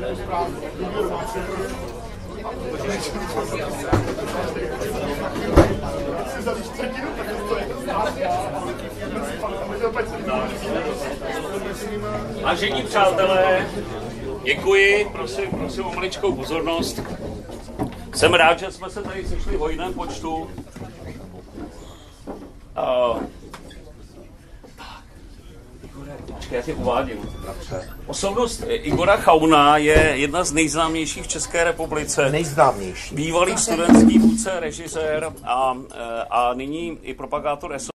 Vážení přátelé, děkuji, prosím o maličkou pozornost. Jsem rád, že jsme se tady sešli v hojném počtu. Já tě uvádím. Osobnost Igora Chauna je jedna z nejznámějších v České republice. Nejznámější. Bývalý studentský vůdce, režisér a nyní i propagátor SO.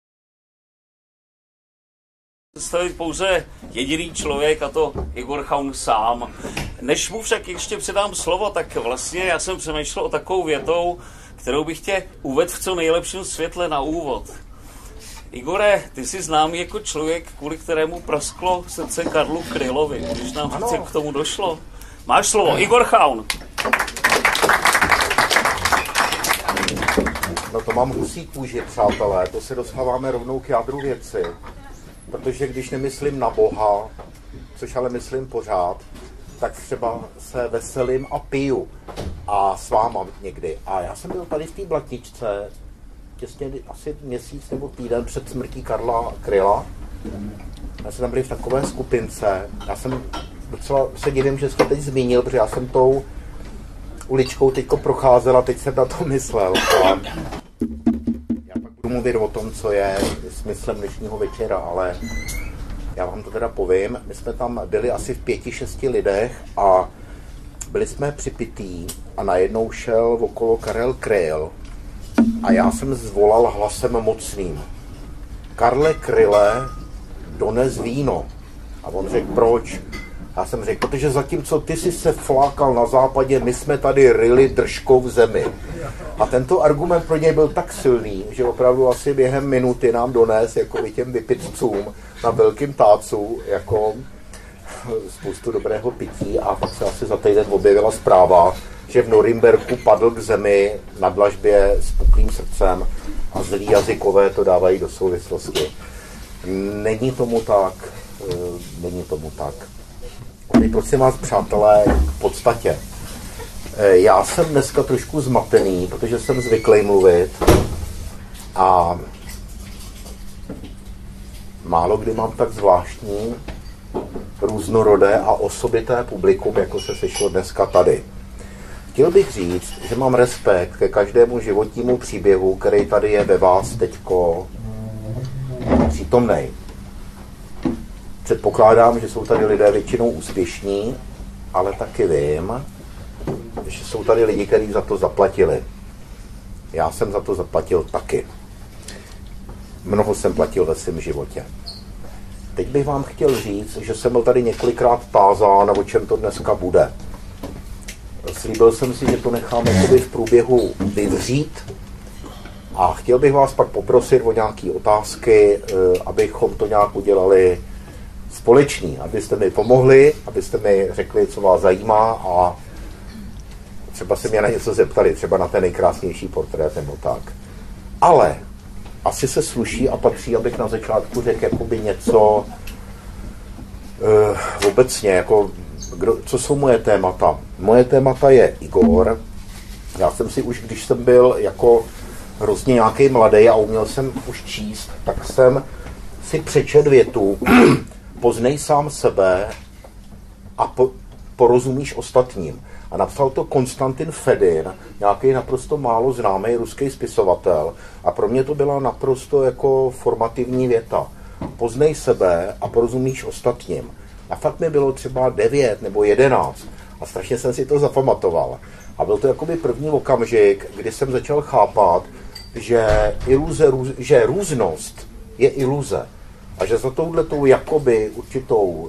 Představit pouze jediný člověk, a to Igor Chaun sám. Než mu však ještě předám slovo, tak vlastně já jsem přemýšlel o takovou větou, kterou bych tě uvedl v co nejlepším světle na úvod. Igore, ty jsi známý jako člověk, kvůli kterému prasklo srdce Karlu Krylovi. Když nám říct, jak k tomu došlo. Máš slovo, Igor Chaun. No to mám husí kůži, přátelé, to se dostáváme rovnou k jádru věci. Protože když nemyslím na Boha, což ale myslím pořád, tak třeba se veselím a piju. A s váma někdy. A já jsem byl tady v té Blatničce těsně asi měsíc nebo týden před smrtí Karla Kryla. Já jsem tam byl v takové skupince. Já jsem docela se divím, že jsi to teď zmínil, protože já jsem tou uličkou teďko procházel a teď jsem na to myslel. A já pak budu mluvit o tom, co je smyslem dnešního večera, ale já vám to teda povím. My jsme tam byli asi v 5-6 lidech a byli jsme připitý a najednou šel okolo Karel Kryl a já jsem zvolal hlasem mocným: Karle Kryle, dones víno. A on řekl, proč? Já jsem řekl, protože zatímco ty jsi se flákal na západě, my jsme tady ryli držkou v zemi. A tento argument pro něj byl tak silný, že opravdu asi během minuty nám dones jako těm vypitcům na velkým tácu jako spoustu dobrého pití a pak se asi za týden objevila zpráva, že v Norimberku padl k zemi na dlažbě s puklým srdcem a zlí jazykové to dávají do souvislosti. Není tomu tak. Není tomu tak. Teď prosím vás, přátelé, k podstatě. Já jsem dneska trošku zmatený, protože jsem zvyklý mluvit a málo kdy mám tak zvláštní, různorodé a osobité publikum, jako se sešlo dneska tady. Chtěl bych říct, že mám respekt ke každému životnímu příběhu, který tady je ve vás teďko přítomnej. Předpokládám, že jsou tady lidé většinou úspěšní, ale taky vím, že jsou tady lidi, kteří za to zaplatili. Já jsem za to zaplatil taky. Mnoho jsem platil ve svém životě. Teď bych vám chtěl říct, že jsem byl tady několikrát tázán, o čem to dneska bude. Slíbil jsem si, že to nechám jakoby v průběhu vyvřít a chtěl bych vás pak poprosit o nějaké otázky, abychom to nějak udělali společný, abyste mi pomohli, abyste mi řekli, co vás zajímá a třeba se mě na něco zeptali, třeba na ten nejkrásnější portrét nebo tak. Ale asi se sluší a patří, abych na začátku řekl jakoby něco obecně, jako co jsou moje témata. Moje témata je Igor. Já jsem si už, když jsem byl jako hrozně nějaký mladý a uměl jsem už číst, tak jsem si přečet větu: poznej sám sebe a porozumíš ostatním. A napsal to Konstantin Fedin, nějaký naprosto málo známý ruský spisovatel. A pro mě to byla naprosto jako formativní věta. Poznej sebe a porozumíš ostatním. A fakt mi bylo třeba 9 nebo 11. A strašně jsem si to zapamatoval. A byl to jakoby první okamžik, kdy jsem začal chápat, že různost je iluze. A že za touhletou jakoby určitou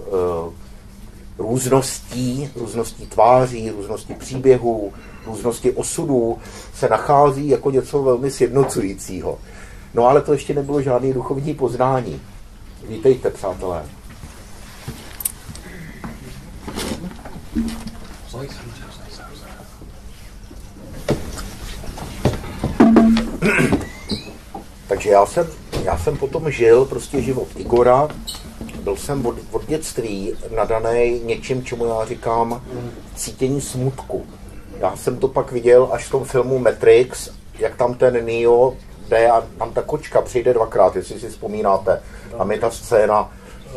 růzností tváří, růzností příběhů, různosti osudů se nachází jako něco velmi sjednocujícího. No ale to ještě nebylo žádné duchovní poznání. Vítejte, přátelé. Takže já jsem potom žil prostě život Igora, byl jsem od dětství nadaný něčím, čemu já říkám cítění smutku. Já jsem to pak viděl až v tom filmu Matrix, jak tam ten Neo jde a tam ta kočka přijde dvakrát, jestli si vzpomínáte. Tam je ta scéna.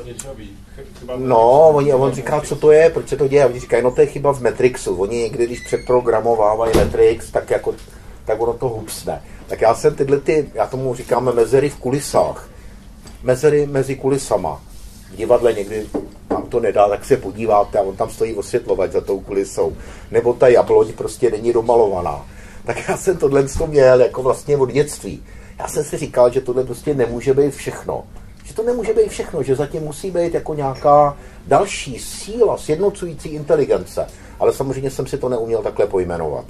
No, on říká, co to je, proč se to děje? Oni říkají, no to je chyba v Matrixu. Oni někdy, když přeprogramovávají Matrix, tak ono to hupsne. Tak já jsem já tomu říkám mezery v kulisách. Mezery mezi kulisama. V divadle někdy vám to nedá, tak se podíváte a on tam stojí osvětlovat za tou kulisou. Nebo ta jabloň prostě není domalovaná. Tak já jsem tohle měl jako vlastně od dětství. Já jsem si říkal, že tohle prostě nemůže být všechno. Že to nemůže být všechno, že zatím musí být jako nějaká další síla, sjednocující inteligence. Ale samozřejmě jsem si to neuměl takhle pojmenovat.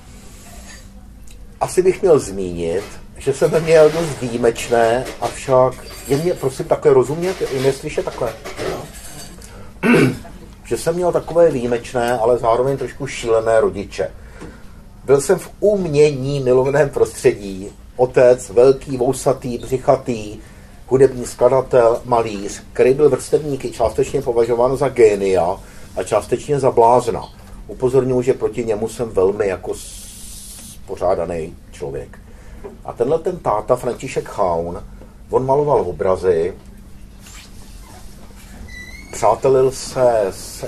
Asi bych měl zmínit, že jsem měl dost výjimečné, avšak je mě, prosím, takhle rozumět, je mě slyšet takhle. Že jsem měl takové výjimečné, ale zároveň trošku šílené rodiče. Byl jsem v umění milovaném prostředí. Otec, velký, vousatý, břichatý, hudební skladatel, malíř, který byl vrstevníky částečně považován za génia a částečně za blázna. Upozorňuji, že proti němu jsem velmi jako spořádaný člověk. A tenhle ten táta, František Chaun, on maloval obrazy, přátelil se s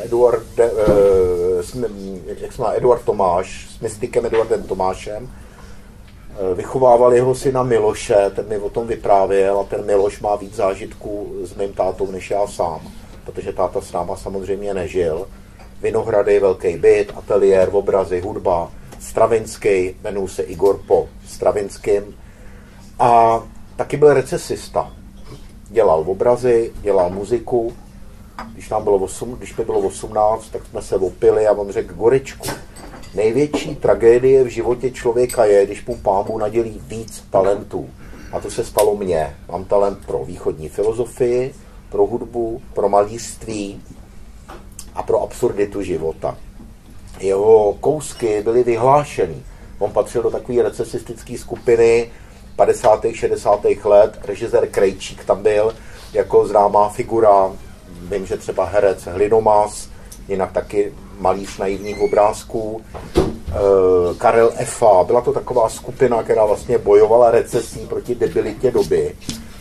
Eduard Tomáš, s mystikem Eduardem Tomášem, vychovával jeho syna Miloše, ten mi o tom vyprávěl a ten Miloš má víc zážitků s mým tátou než já sám, protože táta s náma samozřejmě nežil. Vinohrady, velký byt, ateliér, obrazy, hudba, Stravinský, jmenuji se Igor po Stravinským a taky byl recesista. Dělal obrazy, dělal muziku. Když mi bylo 18, tak jsme se opili a on řekl Gorečku. Největší tragédie v životě člověka je, když mu Pán Bůh nadělí víc talentů. A to se stalo mně. Mám talent pro východní filozofii, pro hudbu, pro malířství a pro absurditu života. Jeho kousky byly vyhlášený. On patřil do takové recesistické skupiny 50. 60. let. Režisér Krejčík tam byl jako známá figura. Vím, že třeba herec Hlinomás, jinak taky malíř naivních obrázků. Karel Efa. Byla to taková skupina, která vlastně bojovala recesí proti debilitě doby.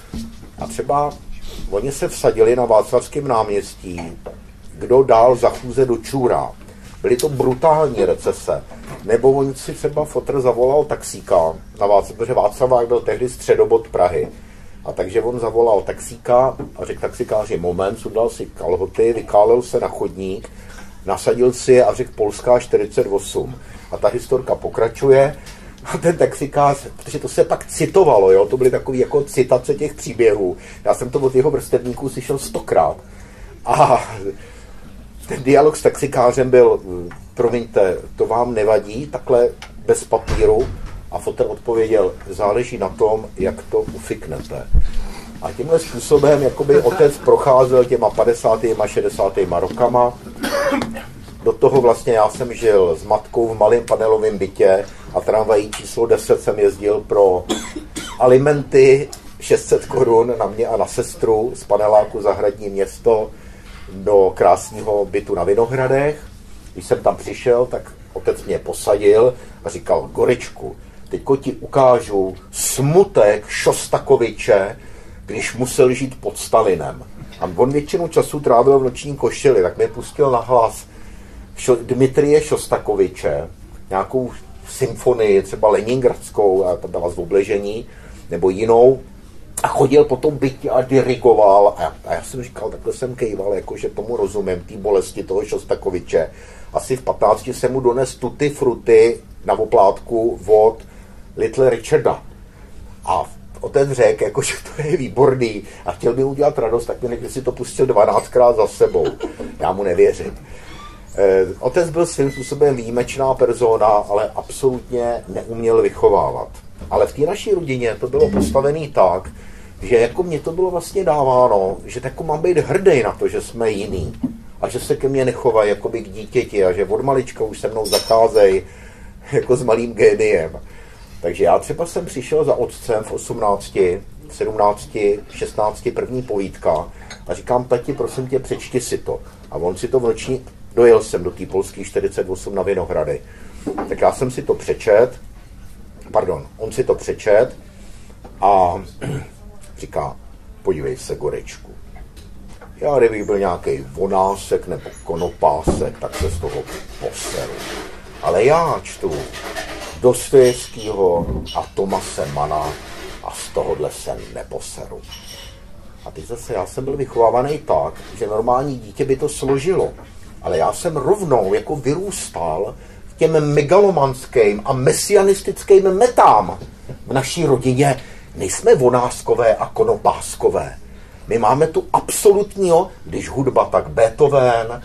A třeba oni se vsadili na Václavském náměstí, kdo dál zachůze do čůra. Byly to brutální recese. Nebo on si třeba fotr zavolal taxíka, protože Václavák byl tehdy středobod Prahy. A takže on zavolal taxíka a řekl taxikáři moment, sundal si kalhoty, vykálel se na chodník, nasadil si je a řekl Polská 48. A ta historka pokračuje a ten taxikář, protože to se pak citovalo, jo? To byly takové jako citace těch příběhů. Já jsem to od jeho vrstevníků slyšel 100krát. A ten dialog s taxikářem byl, promiňte, to vám nevadí, takhle bez papíru? A fotr odpověděl, záleží na tom, jak to ufiknete. A tímhle způsobem jakoby otec procházel těma 50. a 60. rokama. Do toho vlastně já jsem žil s matkou v malém panelovém bytě a tramvají číslo 10 jsem jezdil pro alimenty 600 korun na mě a na sestru z paneláku Zahradní Město do krásného bytu na Vinohradech. Když jsem tam přišel, tak otec mě posadil a říkal, Gorečku, teďko ti ukážu smutek Šostakoviče, když musel žít pod Stalinem. A on většinu času trávil v noční košili, tak mě pustil na hlas Dmitrie Šostakoviče, nějakou symfonii, třeba Leningradskou, a ta byla z Obležení, nebo jinou, a chodil po tom bytě a dirigoval. A já jsem říkal, takhle jsem kejval, jakože tomu rozumím, té bolesti toho Šostakoviče. Asi v 15 jsem mu dones Tutti Frutti na oplátku od Little Richarda. A otec řekl, jakože to je výborný a chtěl by udělat radost, tak mi si to pustil 12krát za sebou. Já mu nevěřím. Otec byl svým způsobem výjimečná persona, ale absolutně neuměl vychovávat. Ale v té naší rodině to bylo postavené tak, že jako mě to bylo vlastně dáváno, že jako mám být hrdý na to, že jsme jiný a že se ke mně nechovají jako by k dítěti a že od malička už se mnou zacházejí jako s malým géniem. Takže já třeba jsem přišel za otcem v 18 v 17, 16 první povídka a říkám, tati, prosím tě, přečti si to. A on si to v noční, dojel jsem do té Polský 48 na Vinohrady. Tak já jsem si to přečet, on si to přečet a říká, podívej se, Gorečku, já kdybych byl nějaký vonásek nebo konopásek, tak se z toho poseru. Ale já čtu Dostojevskýho a Tomase Mana a z tohohle se neposeru. A teď zase já jsem byl vychovávaný tak, že normální dítě by to složilo. Ale já jsem rovnou jako vyrůstal v těm megalomanským a mesianistickým metám. V naší rodině nejsme vonáskové a konopáskové. My máme tu absolutního, když hudba, tak Beethoven,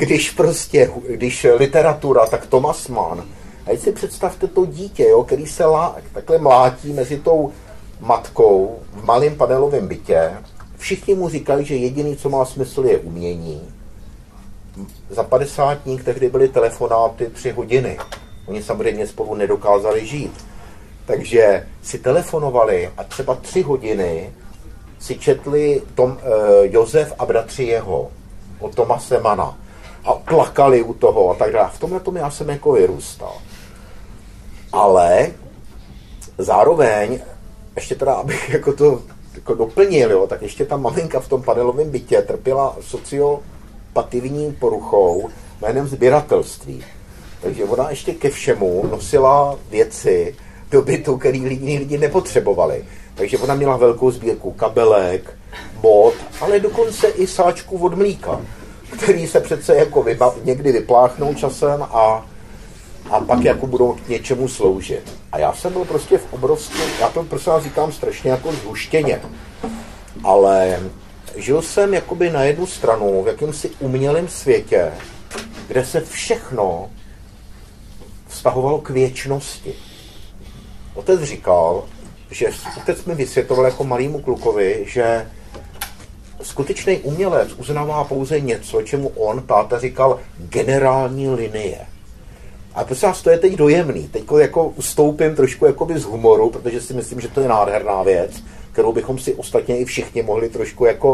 když literatura, tak Thomas Mann. A teď si představte to dítě, jo, který se takhle mlátí mezi tou matkou v malém panelovém bytě. Všichni mu říkají, že jediný, co má smysl, je umění. Za 50 tehdy byly telefonáty 3 hodiny. Oni samozřejmě spolu nedokázali žít. Takže si telefonovali a třeba 3 hodiny si četli Josef a bratři jeho od Tomase Mana a plakali u toho a tak dále. V tomhle tomu já jsem jako vyrůstal. Ale zároveň, ještě teda, abych jako to jako doplnil, jo, tak ještě ta maminka v tom panelovém bytě trpěla sociopativní poruchou jménem sběratelství. Takže ona ještě ke všemu nosila věci do bytu, který lidi nepotřebovali. Takže ona měla velkou sbírku kabelek, bot, ale dokonce i sáčků od mlíka, který se přece jako někdy vypláchnou časem a pak jako budou k něčemu sloužit. A já jsem byl prostě v obrovském, já to prostě říkám strašně jako zhuštěně, ale žil jsem jakoby na jednu stranu v jakýmsi umělém světě, kde se všechno vztahovalo k věčnosti. Otec říkal, že otec mi vysvětloval jako malýmu klukovi, že skutečný umělec uznává pouze něco, čemu on, táta, říkal generální linie. A prosím vás, to je teď dojemný. Teď jako ustoupím trošku jakoby z humoru, protože si myslím, že to je nádherná věc, kterou bychom si ostatně i všichni mohli trošku jako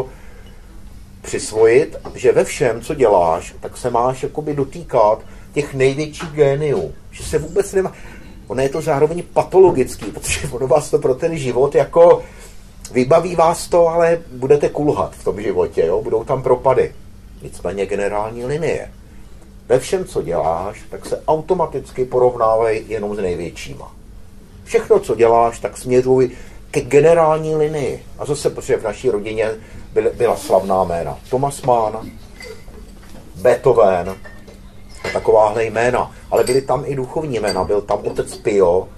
přisvojit, že ve všem, co děláš, tak se máš jakoby dotýkat těch největších géniů. Že se vůbec nemá... Ono je to zároveň patologický, protože ono vás to pro ten život jako vybaví vás to, ale budete kulhat v tom životě, jo? Budou tam propady. Nicméně generální linie. Ve všem, co děláš, tak se automaticky porovnávají jenom s největšíma. Všechno, co děláš, tak směřuj ke generální linii. A zase, protože v naší rodině byla slavná jména. Thomas Mann, Beethoven, takováhle jména. Ale byly tam i duchovní jména. Byl tam otec Pio,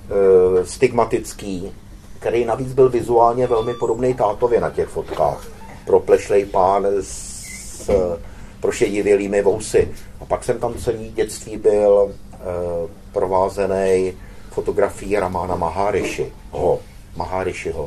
stigmatický, který navíc byl vizuálně velmi podobný tátovi na těch fotkách. Proplešlej pán s prošedivělými vousy. A pak jsem tam celý dětství byl provázený fotografií Ramana Maharishiho.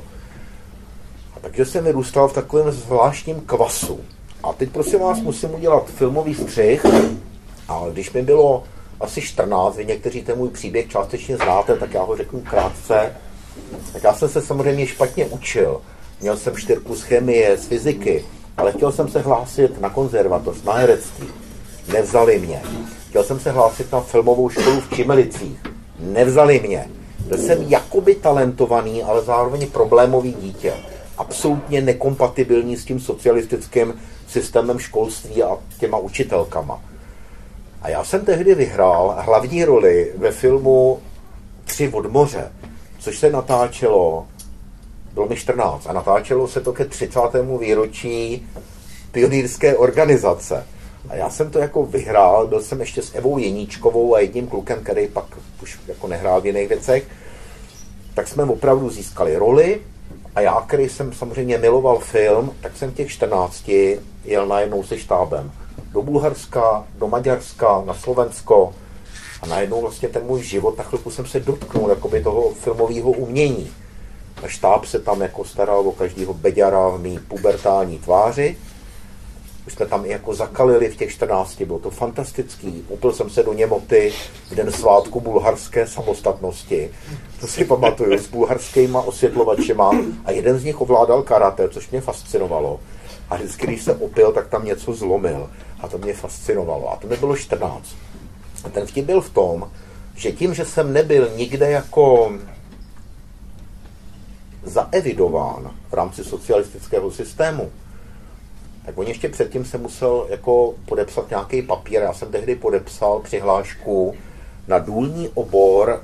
A takže jsem vyrůstal v takovém zvláštním kvasu. A teď prosím vás musím udělat filmový střih. A když mi bylo asi 14, vy někteří ten můj příběh částečně znáte, tak já ho řeknu krátce. Tak já jsem se samozřejmě špatně učil. Měl jsem 4 z chemie, z fyziky, ale chtěl jsem se hlásit na konzervatoř, na herectví. Nevzali mě. Chtěl jsem se hlásit na filmovou školu v Čimelicích. Nevzali mě. Byl jsem jakoby talentovaný, ale zároveň problémový dítě. Absolutně nekompatibilní s tím socialistickým systémem školství a těma učitelkama. A já jsem tehdy vyhrál hlavní roli ve filmu 3 od moře, což se natáčelo, bylo mi 14, a natáčelo se to ke 30. výročí pionýrské organizace. A já jsem to jako vyhrál, byl jsem ještě s Evou Jeníčkovou a jedním klukem, který pak už jako nehrál v jiných věcech, tak jsme opravdu získali roli a já, který jsem samozřejmě miloval film, tak jsem těch 14 jel najednou se štábem do Bulharska, do Maďarska, na Slovensko a najednou vlastně ten můj život, na chvilku jsem se dotknul jakoby toho filmového umění. A štáb se tam jako staral o každého beďara v mý pubertální tváři Už jsme tam i jako zakalili v těch 14, bylo to fantastický. Upil jsem se do Němoty v den svátku bulharské samostatnosti. To si pamatuju, s bulharskýma osvětlovačema a jeden z nich ovládal karate, což mě fascinovalo. A vždycky, když se opil, tak tam něco zlomil. A to mě fascinovalo. A to mi bylo 14. A ten vtip byl v tom, že tím, že jsem nebyl nikde jako zaevidován v rámci socialistického systému, tak on ještě předtím se musel jako podepsat nějaký papír. Já jsem tehdy podepsal přihlášku na důlní obor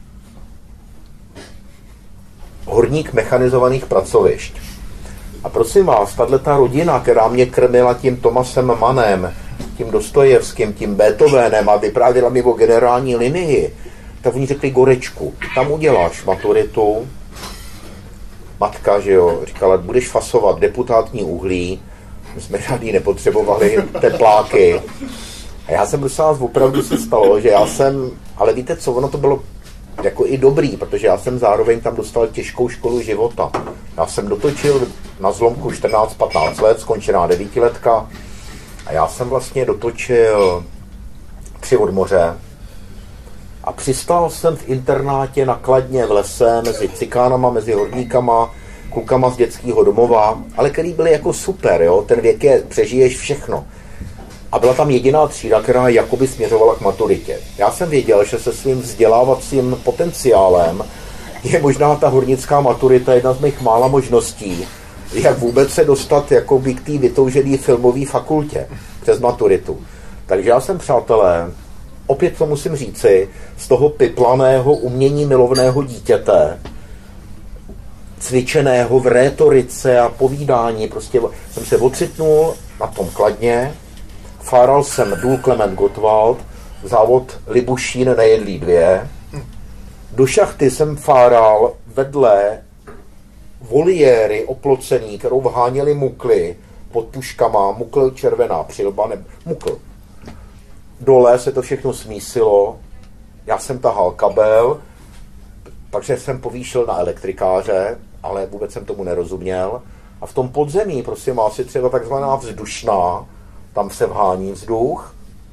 horník mechanizovaných pracovišť. A prosím vás, tato rodina, která mě krmila tím Thomasem Mannem, tím Dostojevským, tím Beethovenem a vyprávěla mi o generální linii, tak oni řekli Gorečku, tam uděláš maturitu. Matka, že jo, říkala, budeš fasovat deputátní uhlí, my jsme žádný nepotřebovali tepláky. A já jsem, prosím vás, opravdu se stalo, že já jsem, ale víte co, ono to bylo jako i dobrý, protože já jsem zároveň tam dostal těžkou školu života. Já jsem dotočil na zlomku 14-15 let, skončená 9letka a já jsem vlastně dotočil 3 od moře a přistál jsem v internátě na Kladně v lese mezi cikánama, mezi horníkama, klukama z dětského domova, ale který byli jako super, jo? Ten věk je, přežiješ všechno. A byla tam jediná třída, která jakoby směřovala k maturitě. Já jsem věděl, že se svým vzdělávacím potenciálem je možná ta hornická maturita jedna z mých mála možností, jak vůbec se dostat jakoby k té vytoužené filmové fakultě přes maturitu. Takže já jsem, přátelé, opět to musím říci, z toho piplaného umění milovného dítěte, cvičeného v rétorice a povídání, prostě jsem se ocitnul na tom Kladně, fáral jsem důl Klement Gottwald, závod Libušín Nejedlí 2. Do šachty jsem fáral vedle voliéry oplocený, kterou vháněli mukly pod puškama, mukl červená přilba, mukl. Dole se to všechno smísilo, já jsem tahal kabel, takže jsem povýšil na elektrikáře, ale vůbec jsem tomu nerozuměl. A v tom podzemí, prosím vás, je třeba takzvaná vzdušná, tam se vhání vzduch,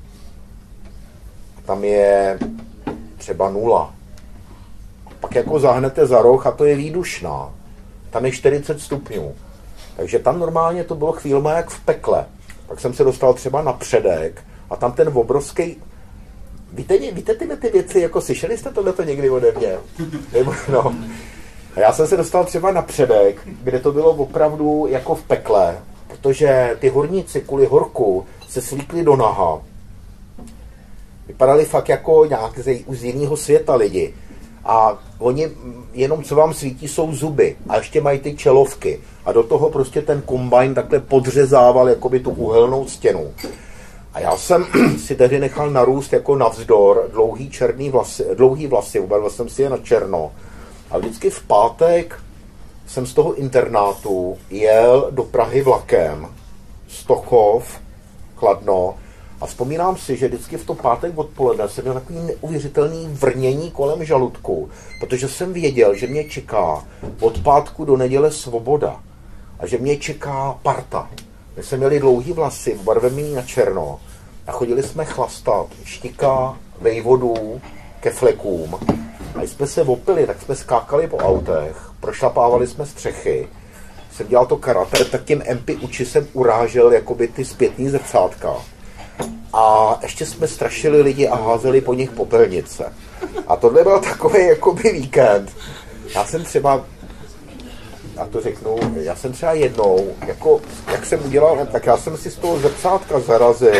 tam je třeba 0. Pak jako zahnete za roh a to je výdušná. Tam je 40 stupňů. Takže tam normálně to bylo chvílema jak v pekle. Pak jsem se dostal třeba na předek a tam ten obrovský... Víte ty věci, jako slyšeli jste tohleto někdy ode mě? No. A já jsem se dostal třeba na předek, kde to bylo opravdu jako v pekle, protože ty horníci kvůli horku se svlíkli do naha. Vypadali fakt jako nějak z jiného světa lidi. A oni jenom co vám svítí jsou zuby a ještě mají ty čelovky. A do toho prostě ten kombajn takhle podřezával jakoby tu uhelnou stěnu. A já jsem si tehdy nechal narůst jako navzdor dlouhý vlasy, ubarvil jsem si je na černo. A vždycky v pátek jsem z toho internátu jel do Prahy vlakem, Stochov, Kladno, a vzpomínám si, že vždycky v to pátek odpoledne jsem měl takový neuvěřitelný vrnění kolem žaludku, protože jsem věděl, že mě čeká od pátku do neděle svoboda a že mě čeká parta. My jsme měli dlouhý vlasy, barvený na černo a chodili jsme chlastat štika, vejvodů ke flekům. A když jsme se opili, tak jsme skákali po autech, prošlapávali jsme střechy. Jsem dělal to karate, tak tím MP uči jsem urážel jakoby ty zpětný zrcátka. A ještě jsme strašili lidi a házeli po nich popelnice. A tohle byl takový jakoby víkend. Já jsem třeba, já to řeknu, já jsem třeba jednou, jako, jak jsem udělal, tak já jsem si z toho zrcátka zarazil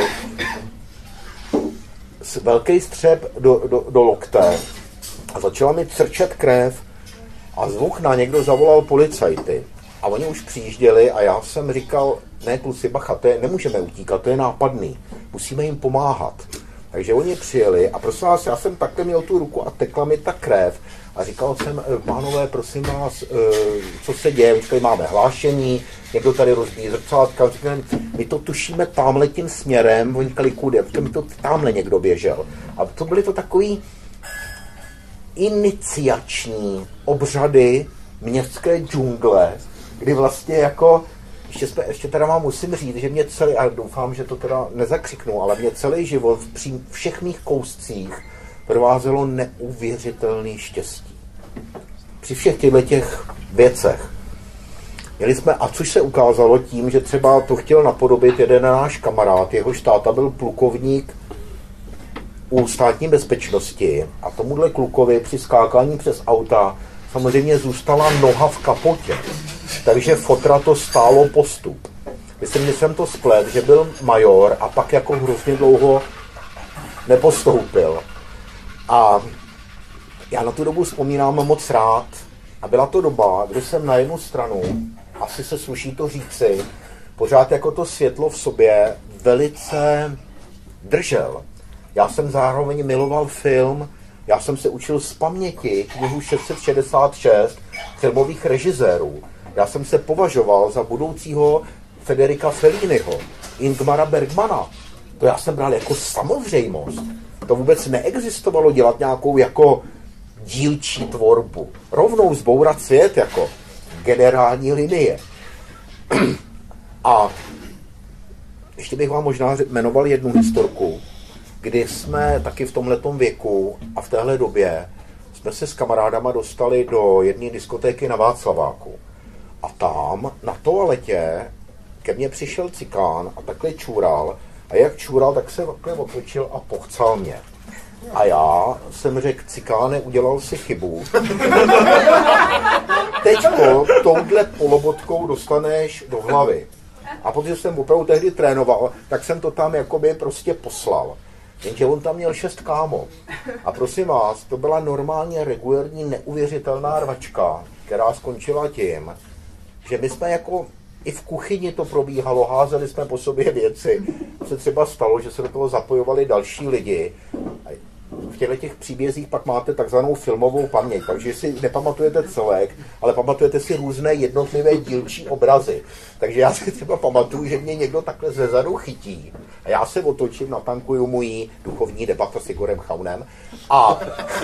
velký střep do lokte a začala mi crčet krev a z okna někdo zavolal policajty. A oni už přijížděli a já jsem říkal, ne kluci, bacha, nemůžeme utíkat, to je nápadný, musíme jim pomáhat. Takže oni přijeli a prosím vás, já jsem takhle měl tu ruku a tekla mi ta krev a říkal jsem, pánové, prosím vás, co se děje, už tady máme hlášení, někdo tady rozbíjí zrcátka, říkali, my to tušíme tamhle tím směrem, oni říkali, kudy, mi to tamhle někdo běžel. A to byly to takový iniciační obřady městské džungle, kdy vlastně jako ještě teda vám musím říct, že mě celý, a doufám, že to teda nezakřiknu, ale mě celý život v všech mých kouscích provázelo neuvěřitelný štěstí. Při všech těch věcech. Měli jsme, a což se ukázalo tím, že třeba to chtěl napodobit jeden náš kamarád, jehož táta byl plukovník u státní bezpečnosti a tomuhle klukovi při skákání přes auta samozřejmě zůstala noha v kapotě. Takže fotra to stálo postup. Myslím, že jsem to splet, že byl major a pak jako hrozně dlouho nepostoupil. A já na tu dobu vzpomínám moc rád. A byla to doba, kdy jsem na jednu stranu, asi se sluší to říci, pořád jako to světlo v sobě velice držel. Já jsem zároveň miloval film, já jsem se učil z paměti knihu 666 filmových režisérů. Já jsem se považoval za budoucího Federica Felliniho, Ingmara Bergmana. To já jsem bral jako samozřejmost. To vůbec neexistovalo dělat nějakou jako dílčí tvorbu. Rovnou zbourat svět jako generální linie. A ještě bych vám možná jmenoval jednu historku, kdy jsme taky v tomhletom věku a v téhle době jsme se s kamarádama dostali do jedné diskotéky na Václaváku. A tam na toaletě ke mně přišel cikán a takhle čůral. A jak čůral, tak se takhle otočil a pochcal mě. A já jsem řekl, cikáne, udělal si chybu. Teďko touhle polobotkou dostaneš do hlavy. A protože jsem opravdu tehdy trénoval, tak jsem to tam jakoby prostě poslal. Jenže on tam měl 6 kámo. A prosím vás, to byla normálně regulární neuvěřitelná rvačka, která skončila tím, že my jsme jako i v kuchyni to probíhalo, házeli jsme po sobě věci. Se třeba stalo, že se do toho zapojovali další lidi. V těch příbězích pak máte takzvanou filmovou paměť, takže si nepamatujete celek, ale pamatujete si různé jednotlivé dílčí obrazy. Takže já si třeba pamatuju, že mě někdo takhle zezadu chytí a já se otočím, natankuju moji duchovní debata s Igorem Chaunem a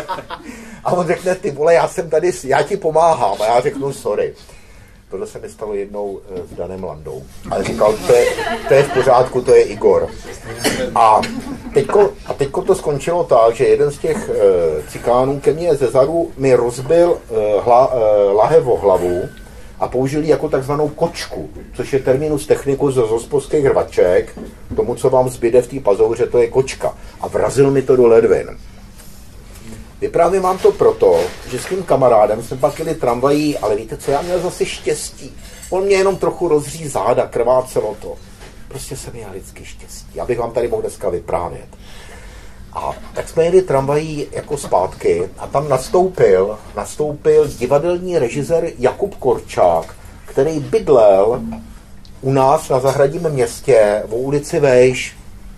on řekne, ty vole, já jsem tady, já ti pomáhám a já řeknu sorry. Tohle se mi stalo jednou s Danem Landou. Ale říkal, to je v pořádku, to je Igor. A teďko to skončilo tak, že jeden z těch cikánů ke mně zezadu mi rozbil lahev o hlavu a použil ji jako takzvanou kočku, což je terminus technicus z hospodských rvaček, tomu, co vám zbyde v té pazouře, to je kočka. A vrazil mi to do ledvin. Vyprávím vám to proto, že s tím kamarádem jsme pak jeli tramvají, ale víte co, já měl zase štěstí. On mě jenom trochu rozříz záda, krvácelo to. Prostě jsem měl vždycky štěstí, abych vám tady mohl dneska vyprávět. A tak jsme jeli tramvají jako zpátky a tam nastoupil divadelní režisér Jakub Korčák, který bydlel u nás na zahradním městě v ulici Vejš.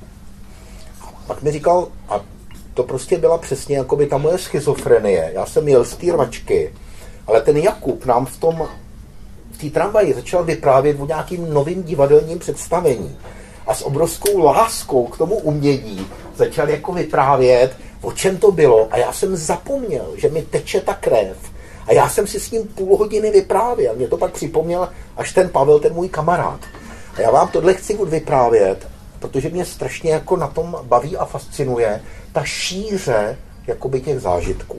A pak mi říkal, a to prostě byla přesně jakoby ta moje schizofrenie. Já jsem jel z té rvačky, ale ten Jakub nám v té tramvaji začal vyprávět o nějakým novým divadelním představení. A s obrovskou láskou k tomu umění začal jako vyprávět, o čem to bylo. A já jsem zapomněl, že mi teče ta krev. A já jsem si s ním půl hodiny vyprávěl. Mě to pak připomněl až ten Pavel, ten můj kamarád. A já vám tohle chci vyprávět, protože mě strašně jako na tom baví a fascinuje ta šíře jakoby těch zážitků.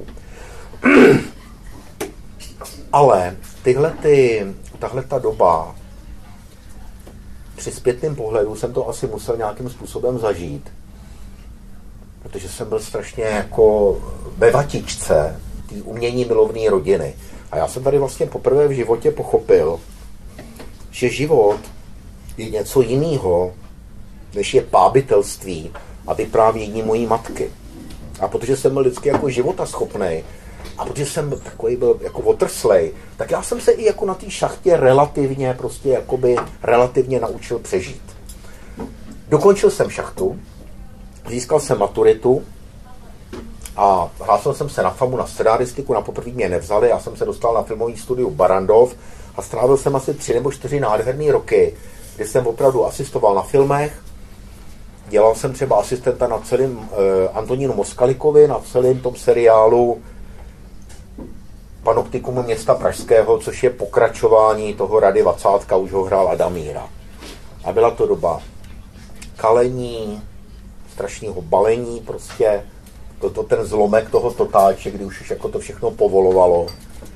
Ale tahle ta doba, při zpětném pohledu jsem to asi musel nějakým způsobem zažít, protože jsem byl strašně jako ve vatičce té umění milovné rodiny. A já jsem tady vlastně poprvé v životě pochopil, že život je něco jiného, než je pábitelství a vyprávění mojí matky. A protože jsem byl vždycky jako životaschopnej a protože jsem takový byl jako otrslej, tak já jsem se i jako na té šachtě relativně naučil přežít. Dokončil jsem šachtu, získal jsem maturitu a hlásil jsem se na FAMu na scenaristiku, na poprvé mě nevzali, já jsem se dostal na filmový studiu Barrandov a strávil jsem asi 3 nebo 4 nádherné roky, kdy jsem opravdu asistoval na filmech. Dělal jsem třeba asistenta na celém Antonínu Moskalikovi, na celém tom seriálu Panoptikum města pražského, což je pokračování toho Rady Vacátka, už ho hrál Adamíra. A byla to doba kalení, strašného balení, prostě ten zlomek toho totáče, kdy už jako to všechno povolovalo.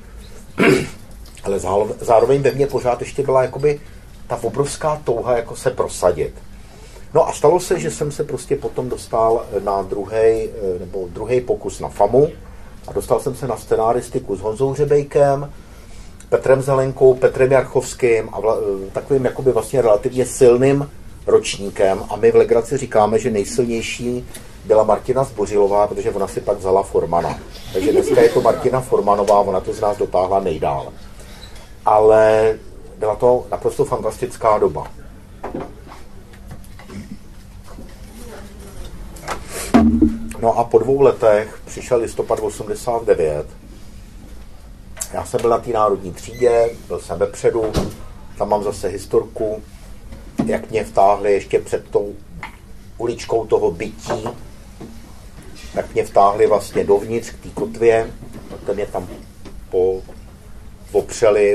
Ale zároveň ve mně pořád ještě byla jakoby ta obrovská touha jako se prosadit. No a stalo se, že jsem se prostě potom dostal na druhý pokus na FAMu a dostal jsem se na scenaristiku s Honzou Řebejkem, Petrem Zelenkou, Petrem Jarchovským a takovým jakoby vlastně relativně silným ročníkem a my v legraci říkáme, že nejsilnější byla Martina Zbořilová, protože ona si pak vzala Formana. Takže dneska je to Martina Formanová, ona to z nás dotáhla nejdál. Ale byla to naprosto fantastická doba. No a po 2 letech přišel listopad 89. Já jsem byl na té národní třídě, byl jsem vepředu, tam mám zase historku, jak mě vtáhli ještě před tou uličkou toho bytí, tak mě vtáhli vlastně dovnitř k té kotvě, ten mě tam opřeli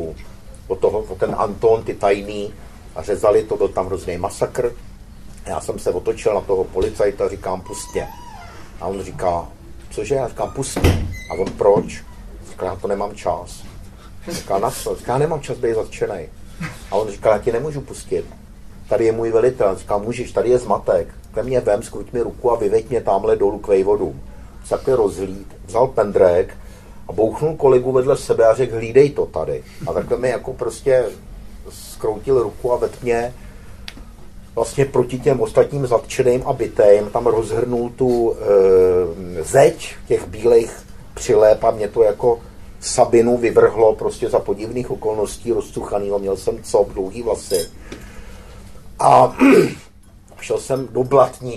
o ten Anton, ty tajný, a řezali to, byl tam hrozný masakr. Já jsem se otočil na toho policajta, říkám, pust mě. A on říká, cože? Já říkám, pust mě. A on, proč? Říká, já to nemám čas. Říká, na co? Říká, já nemám čas být zatčenej. A on říká, já tě nemůžu pustit. Tady je můj velitel. Říká, můžeš, tady je zmatek. Ke mně vem, skruť mi ruku a vyveď mě tamhle dolů k vejvodům. Takhle rozhlíd, vzal pendrek a bouchnul kolegu vedle sebe a řekl, hlídej to tady. A takhle mi jako prostě skroutil ruku a vedl mě vlastně proti těm ostatním zatčeným a bitým. Tam rozhrnul tu zeď těch bílejch přilép a mě to jako Sabinu vyvrhlo prostě za podivných okolností rozcuchanýho. Měl jsem cop, dlouhý vlasy. A šel jsem do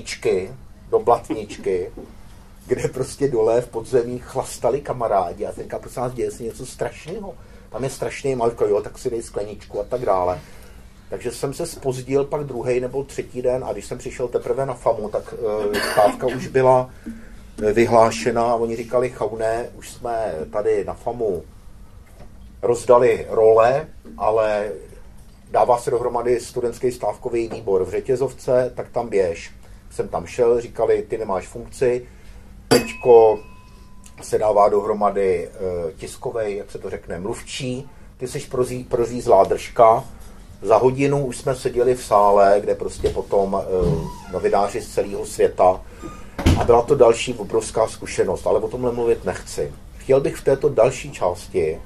Blatničky, kde prostě dole v podzemí chlastali kamarádi. A teďka, prosím vás, děje se něco strašného. Tam je strašný malko, jo, tak si dej skleničku a tak dále. Takže jsem se zpozdil pak 2. nebo 3. den a když jsem přišel teprve na FAMu, tak stávka už byla vyhlášena a oni říkali, Chaune, už jsme tady na FAMu rozdali role, ale dává se dohromady studentský stávkový výbor v Řetězovce, tak tam běž. Jsem tam šel, říkali, ty nemáš funkci, teďko se dává dohromady tiskovej, jak se to řekne, mluvčí, ty jsi prořízlá držka. Za hodinu už jsme seděli v sále, kde prostě potom novináři z celého světa a byla to další obrovská zkušenost, ale o tomhle mluvit nechci. Chtěl bych v této další části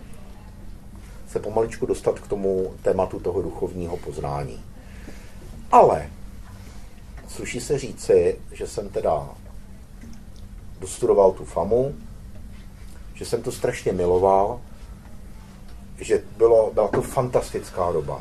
se pomaličku dostat k tomu tématu toho duchovního poznání. Ale sluší se říci, že jsem teda dostudoval tu FAMu, že jsem to strašně miloval, že byla to fantastická doba.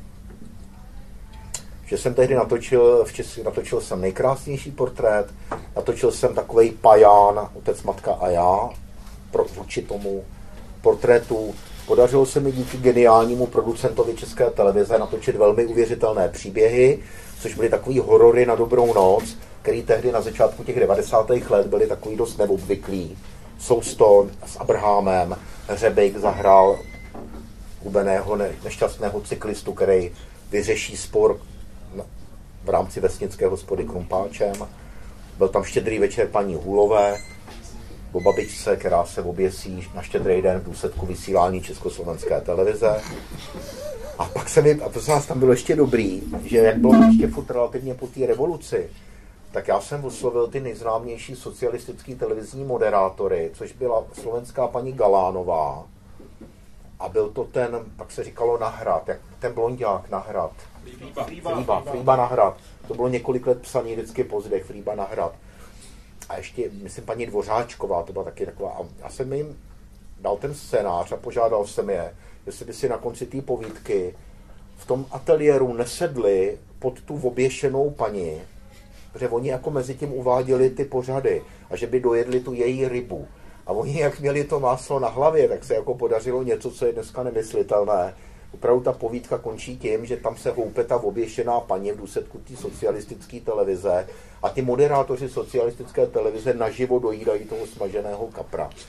Že jsem tehdy natočil jsem nejkrásnější portrét, natočil jsem takovej paján, otec, matka a já, vůči tomu portrétu. Podařilo se mi díky geniálnímu producentovi České televize natočit velmi uvěřitelné příběhy, což byly takový horory na dobrou noc, který tehdy na začátku těch 90. let byly takový dost neobvyklý. Souston s Abrahamem, Řebejk zahrál hubeného nešťastného cyklistu, který vyřeší spor v rámci vesnické hospody Krumpáčem. Byl tam Štědrý večer paní Hůlové, o babičce, která se oběsí na Štědrý den v důsledku vysílání Československé televize. A pak a to se nás tam bylo ještě dobrý, že jak bylo ještě furt relativně po té revoluci, tak já jsem oslovil ty nejznámější socialistický televizní moderátory, což byla slovenská paní Galánová a byl to ten, pak se říkalo Nahrad, jak ten blonďák Nahrad. Frýba Nahrad. To bylo několik let psaný vždycky po zdech, Frýba Nahrad. A ještě, myslím, paní Dvořáčková, to byla taky taková. A já jsem jim dal ten scénář a požádal jsem je, jestli by si na konci té povídky v tom ateliéru nesedli pod tu oběšenou paní, protože oni jako mezi tím uváděli ty pořady a že by dojedli tu její rybu. A oni, jak měli to máslo na hlavě, tak se jako podařilo něco, co je dneska nemyslitelné. Opravdu ta povídka končí tím, že tam se houpe ta oběšená paní v důsledku té socialistické televize a ty moderátoři socialistické televize naživo dojídají toho smaženého kapra.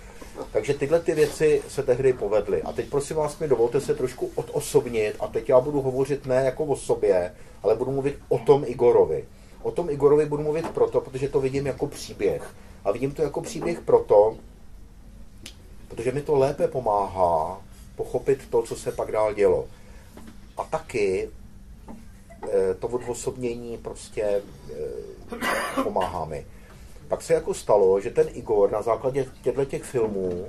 Takže tyhle ty věci se tehdy povedly. A teď prosím vás mi dovolte se trošku odosobnit a teď já budu hovořit ne jako o sobě, ale budu mluvit o tom Igorovi. O tom Igorovi budu mluvit proto, protože to vidím jako příběh. A vidím to jako příběh proto, protože mi to lépe pomáhá pochopit to, co se pak dál dělo. A taky to odosobnění prostě pomáhá mi. Pak se jako stalo, že ten Igor na základě těch filmů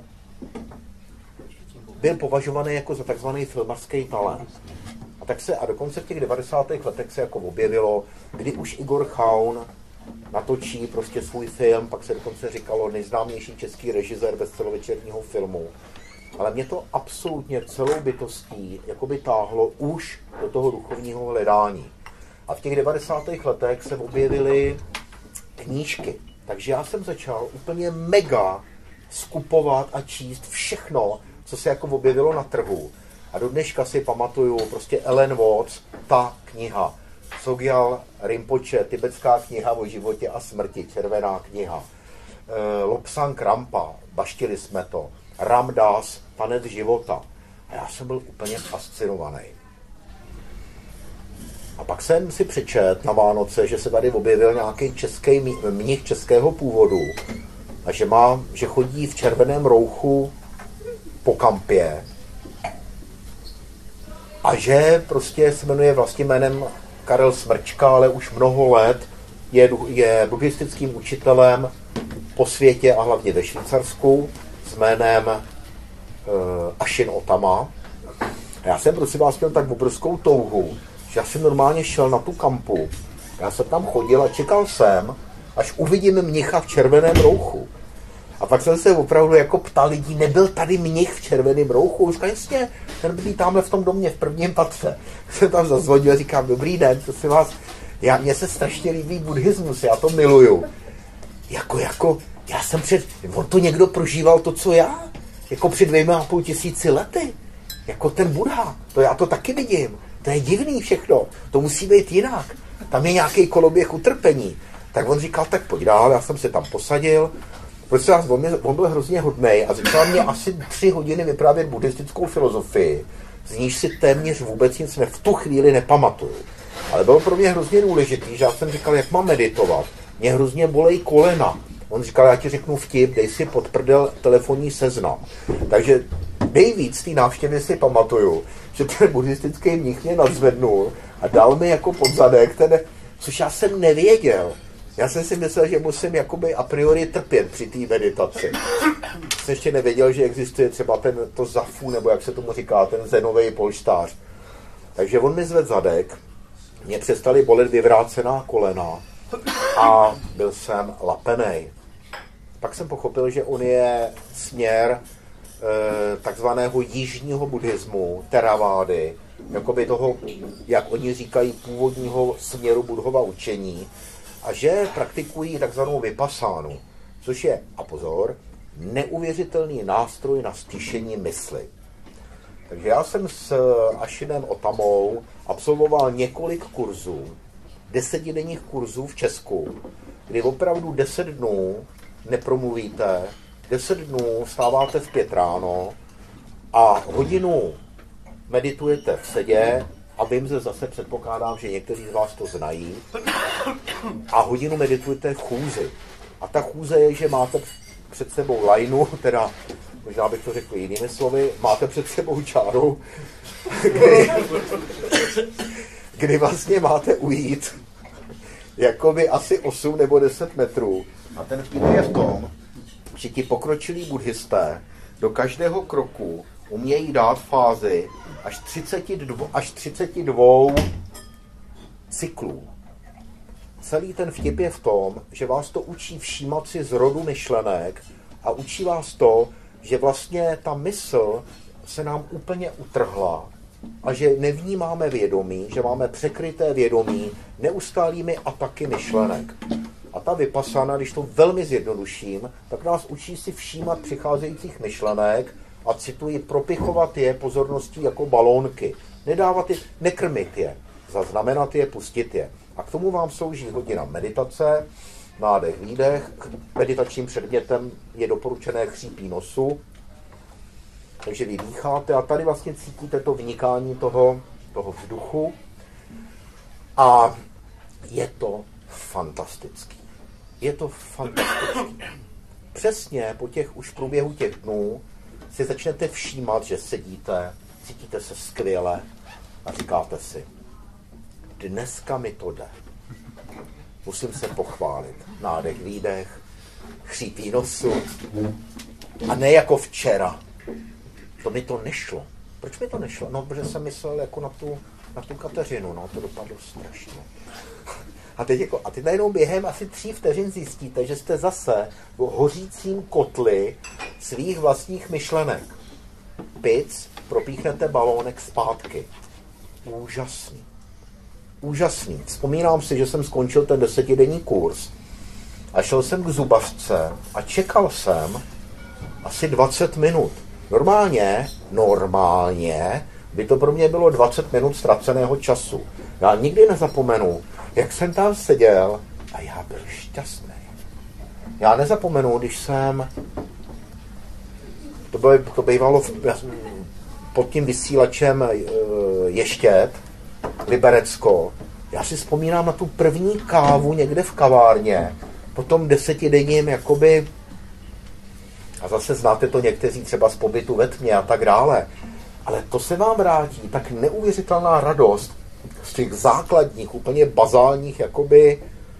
byl považovaný jako za takzvaný filmařský talent. A dokonce v těch 90. letech se jako objevilo, kdy už Igor Chaun natočí prostě svůj film, pak se dokonce říkalo nejznámější český režisér bez celovečerního filmu. Ale mě to absolutně celou bytostí jakoby táhlo už do toho duchovního hledání. A v těch 90. letech se objevily knížky. Takže já jsem začal úplně mega skupovat a číst všechno, co se jako objevilo na trhu. A do dneška si pamatuju prostě Ellen Watts, ta kniha. Sogyal Rinpoche, tibetská kniha o životě a smrti, červená kniha. Lobsang Rampa, baštili jsme to. Ram Dass, tanec života. A já jsem byl úplně fascinovaný. A pak jsem si přečet na Vánoce, že se tady objevil nějaký český mnich českého původu a že chodí v červeném rouchu po kampě a že prostě se jmenuje vlastním jménem Karel Smrčka, ale už mnoho let je buddhistickým učitelem po světě a hlavně ve Švýcarsku s jménem Ashin Otama. A já jsem prosím vás měl tak obrovskou touhu, že já jsem normálně šel na tu kampu. Já jsem tam chodil a čekal jsem, až uvidím mnicha v červeném rouchu. A pak jsem se opravdu jako ptal lidí, nebyl tady mnich v červeném rouchu? Už jasně, ten bydlí tamhle v tom domě, v prvním patře. Jsem tam zazvonil a říkám, dobrý den, prosím vás, mně se strašně líbí buddhismus, já to miluju. Já jsem on to někdo prožíval to, co já? Jako před 2,5 tisíci lety. Jako ten Buddha, to já to taky vidím. To je divný všechno, to musí být jinak. Tam je nějaký koloběh utrpení. Tak on říkal, tak pojď dál, já jsem se tam posadil. Prostě on byl hrozně hodnej a začal mě asi 3 hodiny vyprávět buddhistickou filozofii, z níž si téměř vůbec nic v tu chvíli nepamatuju. Ale bylo pro mě hrozně důležitý, že já jsem říkal, jak mám meditovat. Mě hrozně bolej kolena. On říkal, já ti řeknu vtip, dej si pod prdel telefonní seznam. Takže nejvíc té návštěvy si pamatuju, že ten buddhistický mnich mě nadzvednul a dal mi jako pod zadek což já jsem nevěděl. Já jsem si myslel, že musím jakoby a priori trpět při té meditaci. Jsem ještě nevěděl, že existuje třeba to zafu, nebo jak se tomu říká, ten zenový polštář. Takže on mi zvedl zadek, mě přestaly bolet vyvrácená kolena a byl jsem lapenej. Pak jsem pochopil, že on je směr takzvaného jižního buddhismu, Theravady, jakoby toho, jak oni říkají, původního směru Buddhova učení, a že praktikují takzvanou vypasánu, což je, a pozor, neuvěřitelný nástroj na stišení mysli. Takže já jsem s Ashinem Otamou absolvoval několik kurzů, 10denních kurzů v Česku, kdy opravdu 10 dnů nepromluvíte, 10 dnů vstáváte v 5 ráno a hodinu meditujete v sedě, a vím, že zase předpokládám, že někteří z vás to znají, a hodinu meditujete v chůzi. A ta chůze je, že máte před sebou lajnu, teda možná bych to řekl jinými slovy, máte před sebou čáru, kdy vlastně máte ujít jakoby asi 8 nebo 10 metrů. A ten vtip je v tom, že ti pokročilí buddhisté do každého kroku umějí dát fázi až 32 cyklů. Celý ten vtip je v tom, že vás to učí všímat si zrodu myšlenek a učí vás to, že vlastně ta mysl se nám úplně utrhla a že nevnímáme vědomí, že máme překryté vědomí neustálými ataky myšlenek. A ta vypasana, když to velmi zjednoduším, tak nás učí si všímat přicházejících myšlenek a cituji, propichovat je pozorností jako balónky. Nedávat je, nekrmit je, zaznamenat je, pustit je. A k tomu vám slouží hodina meditace, nádech, výdech. Meditačním předmětem je doporučené chřípí nosu. Takže vy dýcháte a tady vlastně cítíte to vnikání toho vzduchu. A je to fantastický. Je to fantastický. Přesně po těch už průběhu těch dnů si začnete všímat, že sedíte, cítíte se skvěle a říkáte si, dneska mi to jde. Musím se pochválit. Nádech, výdech, chřípí nosu. A ne jako včera. To mi to nešlo. Proč mi to nešlo? No, protože jsem myslel jako na tu Kateřinu. No, to dopadlo strašně. A teď najednou během asi 3 vteřin zjistíte, že jste zase v hořícím kotli svých vlastních myšlenek. Pic, propíchnete balónek zpátky. Úžasný. Úžasný. Vzpomínám si, že jsem skončil ten 10denní kurz a šel jsem k zubařce a čekal jsem asi 20 minut. Normálně by to pro mě bylo 20 minut ztraceného času. Já nikdy nezapomenu, jak jsem tam seděl a já byl šťastný. Já nezapomenu, když jsem... To bývalo pod tím vysílačem Ještěd, Liberecko. Já si vzpomínám na tu první kávu někde v kavárně, po tom 10denním jakoby... A zase znáte to někteří třeba z pobytu ve tmě a tak dále. Ale to se vám vrátí, tak neuvěřitelná radost z těch základních, úplně bazálních jakoby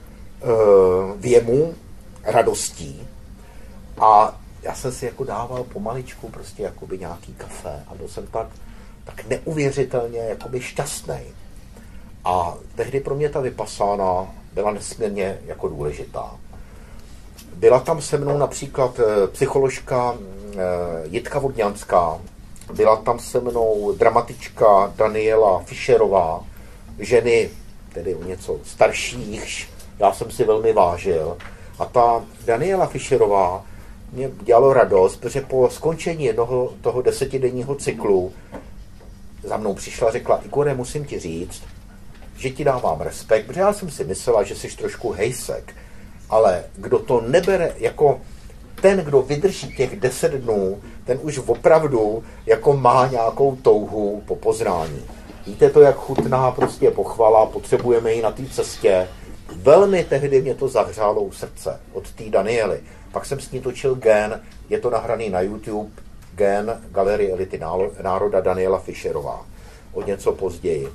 věmů, radostí. A já jsem si jako dával pomaličku prostě jakoby nějaký kafe a byl jsem tak neuvěřitelně jakoby šťastný. A tehdy pro mě ta vypasána byla nesmírně jako důležitá. Byla tam se mnou například psycholožka Jitka Vodňanská, byla tam se mnou dramatička Daniela Fischerová, ženy, tedy o něco starších, já jsem si velmi vážil. A ta Daniela Fischerová mě dělalo radost, protože po skončení jednoho toho 10denního cyklu za mnou přišla a řekla, Igore, musím ti říct, že ti dávám respekt, protože já jsem si myslela, že jsi trošku hejsek, ale kdo to nebere jako ten, kdo vydrží těch 10 dnů, ten už opravdu jako má nějakou touhu po poznání. Víte to, jak chutná prostě pochvala, potřebujeme ji na té cestě. Velmi tehdy mě to zahřálo u srdce od té Daniely. Pak jsem s ní točil Gen, je to nahraný na YouTube, Gen Galerie elity národa Daniela Fischerová. O něco později.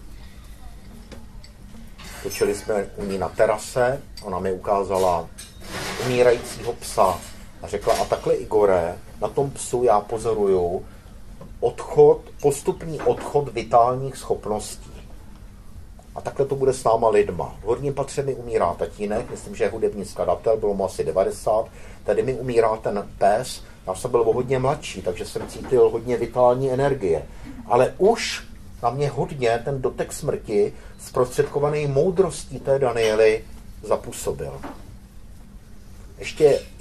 Točili jsme u ní na terase, ona mi ukázala umírajícího psa a řekla, a takhle Igore, na tom psu já pozoruju postupný odchod vitálních schopností. A takhle to bude s náma lidma. V horním patře mi umírá tatínek, myslím, že je hudební skladatel, bylo mu asi 90, tady mi umírá ten pes, já jsem byl hodně mladší, takže jsem cítil hodně vitální energie. Ale už na mě hodně ten dotek smrti zprostředkovaný moudrostí té Daniely zapůsobil. Ještě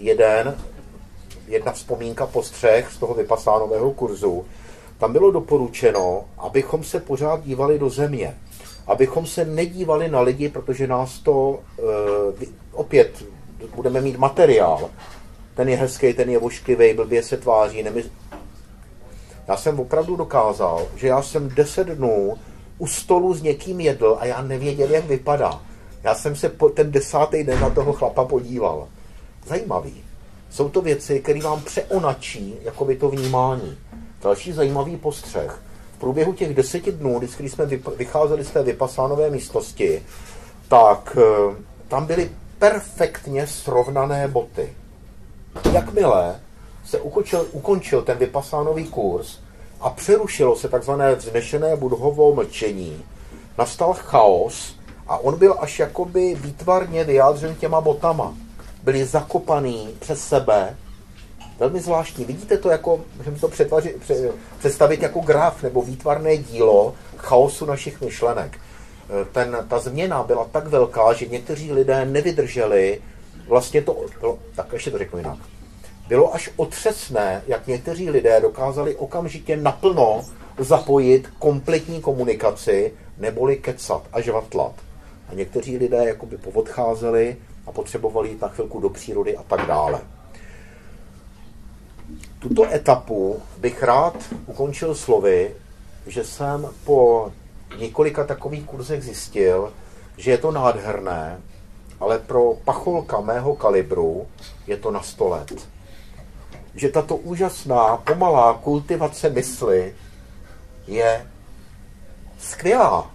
jedna vzpomínka, postřeh z toho vypasánového kurzu. Tam bylo doporučeno, abychom se pořád dívali do země. Abychom se nedívali na lidi, protože nás to opět budeme mít materiál. Ten je hezký, ten je vošklivý, blbě se tváří. Já jsem opravdu dokázal, že já jsem 10 dnů u stolu s někým jedl a já nevěděl, jak vypadá. Já jsem se ten 10. den na toho chlapa podíval. Zajímavý. Jsou to věci, které vám přeonačí jakoby to vnímání. Další zajímavý postřeh. V průběhu těch 10 dnů, když jsme vycházeli z té vypasánové místnosti, tak tam byly perfektně srovnané boty. Jakmile se ukončil ten vypasánový kurz a přerušilo se takzvané vznešené Budhovo mlčení, nastal chaos a on byl až jakoby výtvarně vyjádřen těma botama. Byli zakopaný přes sebe. Velmi zvláštní. Vidíte to jako, můžeme to představit jako graf nebo výtvarné dílo chaosu našich myšlenek. Ta změna byla tak velká, že někteří lidé nevydrželi, vlastně to, tak ještě to řeknu jinak. Bylo až otřesné, jak někteří lidé dokázali okamžitě naplno zapojit kompletní komunikaci, neboli kecat a žvatlat. A někteří lidé jakoby poodcházeli a potřebovali jít na chvilku do přírody a tak dále. Tuto etapu bych rád ukončil slovy, že jsem po několika takových kurzech zjistil, že je to nádherné, ale pro pacholka mého kalibru je to na 100 let. Že tato úžasná, pomalá kultivace mysli je skvělá.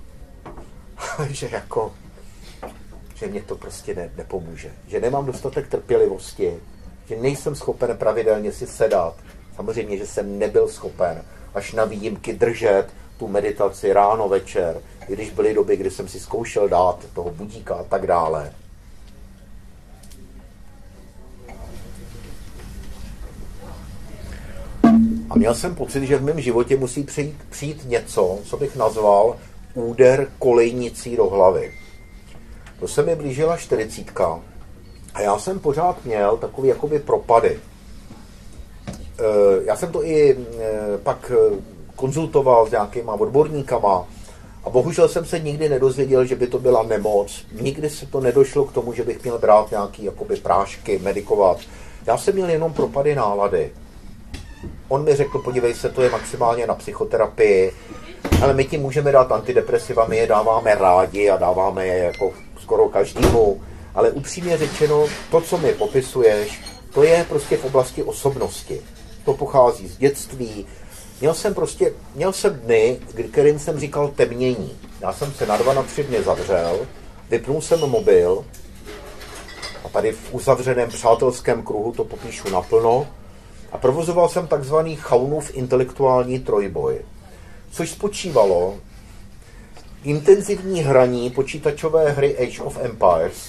že mě to prostě nepomůže. Že nemám dostatek trpělivosti, že nejsem schopen pravidelně si sedat. Samozřejmě, že jsem nebyl schopen až na výjimky držet tu meditaci ráno, večer, i když byly doby, kdy jsem si zkoušel dát toho budíka a tak dále. A měl jsem pocit, že v mém životě musí přijít něco, co bych nazval úder kolejnicí do hlavy. To se mi blížila 40. A já jsem pořád měl takový jakoby propady. Já jsem to i pak konzultoval s nějakýma odborníkama a bohužel jsem se nikdy nedozvěděl, že by to byla nemoc. Nikdy se to nedošlo k tomu, že bych měl brát nějaký jakoby prášky, medikovat. Já jsem měl jenom propady nálady. On mi řekl, podívej se, to je maximálně na psychoterapii, ale my ti můžeme dát antidepresiva, my je dáváme rádi a dáváme je jako skoro každému, ale upřímně řečeno, to, co mi popisuješ, to je prostě v oblasti osobnosti. To pochází z dětství. Měl jsem dny, kterým jsem říkal temnění. Já jsem se na 2 na 3 dny zavřel, vypnul jsem mobil a tady v uzavřeném přátelském kruhu to popíšu naplno a provozoval jsem takzvaný Chaunův intelektuální trojboj, což spočívalo intenzivní hraní počítačové hry Age of Empires,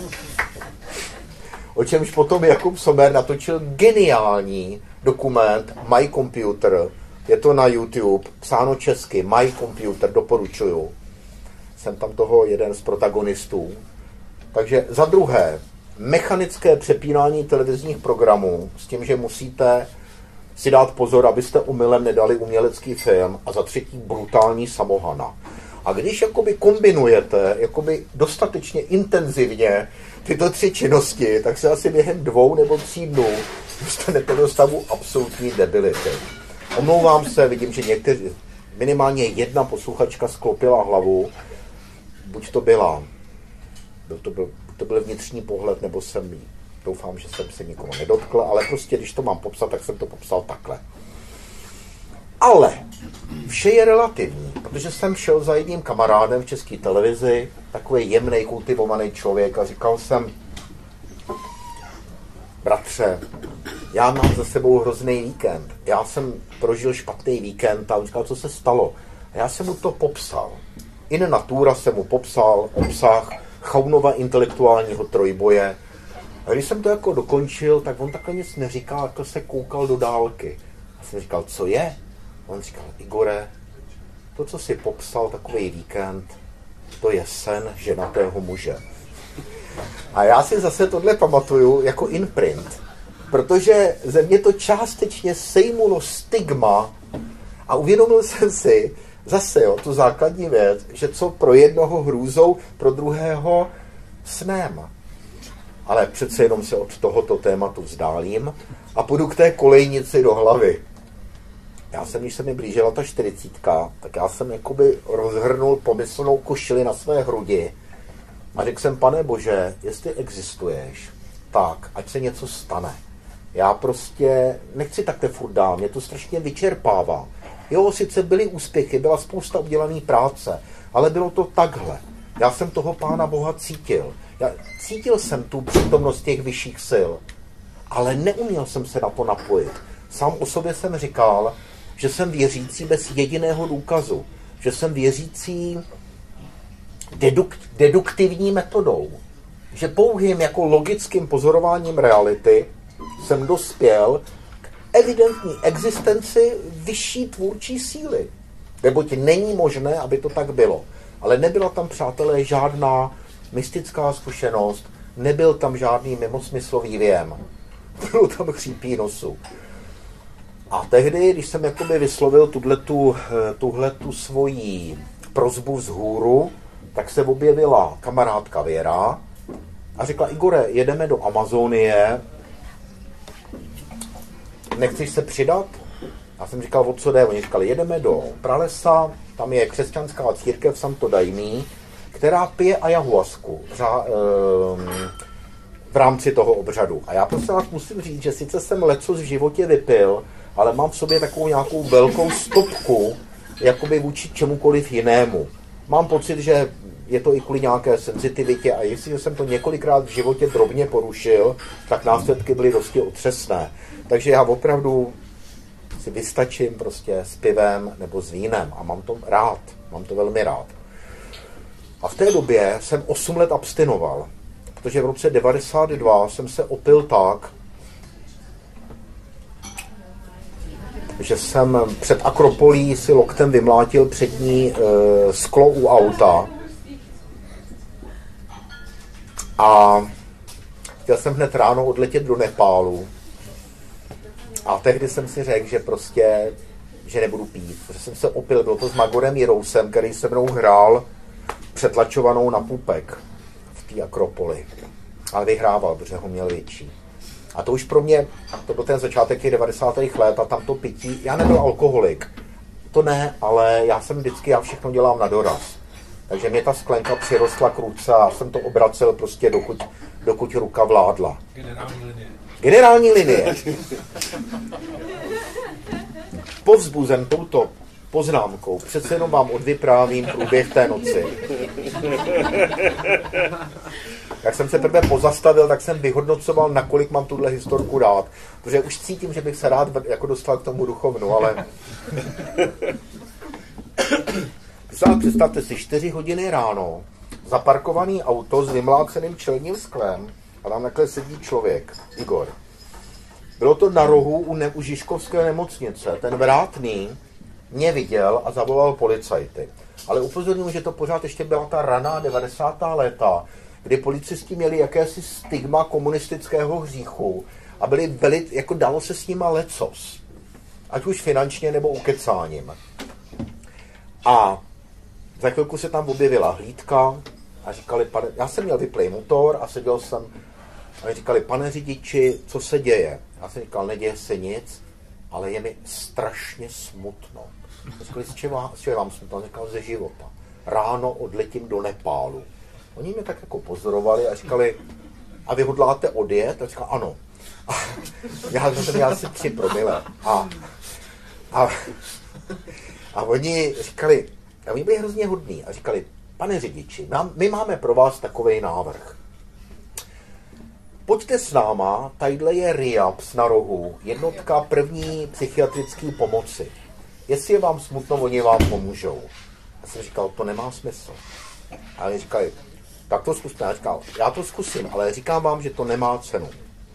o čemž potom Jakub Sommer natočil geniální dokument My Computer. Je to na YouTube, psáno česky, My Computer, doporučuju. Jsem tam toho jeden z protagonistů. Takže za druhé, mechanické přepínání televizních programů s tím, že musíte si dát pozor, abyste omylem nedali umělecký film, a za třetí brutální samohana. A když jakoby kombinujete jakoby dostatečně intenzivně tyto 3 činnosti, tak se asi během 2 nebo 3 dnů dostanete do stavu absolutní debility. Omlouvám se, vidím, že minimálně jedna posluchačka sklopila hlavu, buď to byl vnitřní pohled, nebo doufám, že jsem se nikomu nedotkl, ale prostě, když to mám popsat, tak jsem to popsal takhle. Ale vše je relativní, protože jsem šel za jedním kamarádem v České televizi, takový jemnej, kultivovaný člověk, a říkal jsem: bratře, já mám za sebou hrozný víkend. Já jsem prožil špatný víkend a on říkal, co se stalo. A já jsem mu to popsal. In natura jsem mu popsal obsah Chaunova intelektuálního trojboje. A když jsem to jako dokončil, tak on takhle nic neříkal, jako se koukal do dálky. A jsem říkal, co je? On říkal, Igore, to, co jsi popsal, takový víkend, to je sen ženatého muže. A já si zase tohle pamatuju jako imprint, protože ze mě to částečně sejmulo stigma a uvědomil jsem si zase tu základní věc, že co pro jednoho hrůzou, pro druhého snem. Ale přece jenom se od tohoto tématu vzdálím a půjdu k té kolejnici do hlavy. Já jsem, když se mi blížila ta 40, tak já jsem jakoby rozhrnul pomyslnou košili na své hrudi a řekl jsem, Pane Bože, jestli existuješ, tak ať se něco stane. Já prostě nechci takhle furt dál, mě to strašně vyčerpává. Jo, sice byly úspěchy, byla spousta udělané práce, ale bylo to takhle. Já jsem toho Pána Boha cítil. Cítil jsem tu přítomnost těch vyšších sil, ale neuměl jsem se na to napojit. Sám o sobě jsem říkal, že jsem věřící bez jediného důkazu, že jsem věřící deduktivní metodou, že pouhým jako logickým pozorováním reality jsem dospěl k evidentní existenci vyšší tvůrčí síly. Neboť není možné, aby to tak bylo. Ale nebyla tam, přátelé, žádná mystická zkušenost, nebyl tam žádný mimosmyslový věm. Bylo tam chřípí nosu. A tehdy, když jsem jakoby vyslovil tuhletu svoji prosbu vzhůru, tak se objevila kamarádka Věra a řekla, Igore, jedeme do Amazonie, nechceš se přidat? Já jsem říkal, o co jde? Oni říkali, jedeme do pralesa, tam je křesťanská církev Santo Daimí, která pije ayahuasku v rámci toho obřadu. A já prostě vás musím říct, že sice jsem lecos v životě vypil, ale mám v sobě takovou nějakou velkou stopku, jakoby vůči čemukoliv jinému. Mám pocit, že je to i kvůli nějaké senzitivitě a jestliže jsem to několikrát v životě drobně porušil, tak následky byly dosti otřesné. Takže já opravdu si vystačím prostě s pivem nebo s vínem a mám to rád, mám to velmi rád. A v té době jsem 8 let abstinoval, protože v roce 92 jsem se opil tak, že jsem před Akropolí si loktem vymlátil přední sklo u auta a chtěl jsem hned ráno odletět do Nepálu a tehdy jsem si řekl, že prostě, že nebudu pít, protože jsem se opil, byl to s Magorem Jirousem, který se mnou hrál přetlačovanou na pupek v té Akropoli, ale vyhrával, protože ho měl větší. A to už pro mě, to byl ten začátek 90. let a tam to pití, já nebyl alkoholik, to ne, ale já všechno dělám na doraz. Takže mě ta sklenka přirostla k ruce a jsem to obracel prostě dokud ruka vládla. Generální linie. Povzbuzen touto poznámkou, přece jenom vám odvyprávím průběh té noci. Jak jsem se prvé pozastavil, tak jsem vyhodnocoval, nakolik mám tuhle historku dát. Protože už cítím, že bych se rád jako dostal k tomu duchovnu, ale... Představte si, 4 hodiny ráno, zaparkovaný auto s vymláceným čelním sklem a tam takhle sedí člověk, Igor. Bylo to na rohu u Žižkovské nemocnice. Ten vrátný mě viděl a zavolal policajty. Ale upozorňuji, že to pořád ještě byla ta raná 90. léta, kdy policisti měli jakési stigma komunistického hříchu a byli jako dalo se s nima lecos. Ať už finančně nebo ukecáním. A za chvilku se tam objevila hlídka a říkali, já jsem měl vyplej motor a seděl jsem a říkali, pane řidiči, co se děje? Já jsem říkal, neděje se nic, ale je mi strašně smutno. Říkali, z čeho je vám smutno? On říkal, ze života. Ráno odletím do Nepálu. Oni mě tak jako pozorovali a říkali, a vy hodláte odjet? A říkal, ano. A já jsem měl asi 3 promile. A oni říkali, a oni byli hrozně hodní a říkali, pane řidiči, my máme pro vás takovej návrh. Pojďte s náma, tadyhle je RIAPS na rohu, jednotka první psychiatrické pomoci. Jestli je vám smutno, oni vám pomůžou. Já jsem říkal, to nemá smysl. A oni říkali, tak to zkuste. Já říkal, já to zkusím, ale říkám vám, že to nemá cenu.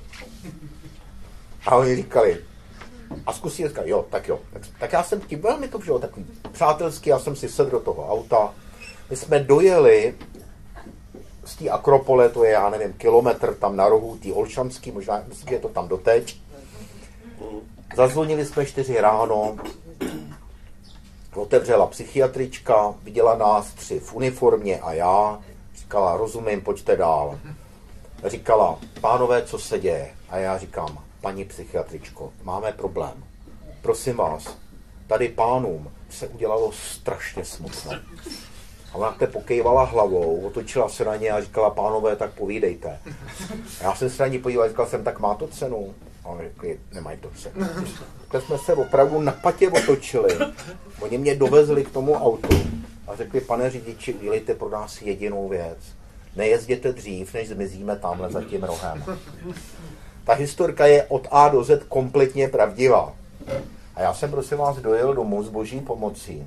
A oni říkali, a zkusí, říkali, jo. Tak já jsem tím velmi to vžil takový přátelský, já jsem si sedl do toho auta. My jsme dojeli z té Akropole, to je, já nevím, kilometr tam na rohu, tý Olšanský, možná, myslím, že je to tam doteď. Zazvonili jsme 4 ráno, otevřela psychiatrička, viděla nás 3 v uniformě a já, říkala, rozumím, pojďte dál. Říkala, pánové, co se děje? A já říkám, paní psychiatričko, máme problém. Prosím vás, tady pánům se udělalo strašně smutno. A ona te pokejvala hlavou, otočila se na ně a říkala, pánové, tak povídejte. A já jsem se na ní podíval, říkal jsem, tak má to cenu? A oni řekli, nemají to cenu. Tak jsme se opravdu na patě otočili. Oni mě dovezli k tomu autu a řekli, pane řidiči, udělejte pro nás jedinou věc. Nejezděte dřív, než zmizíme tamhle za tím rohem. Ta historka je od A do Z kompletně pravdivá. A já jsem, prosím vás, dojel domů s boží pomocí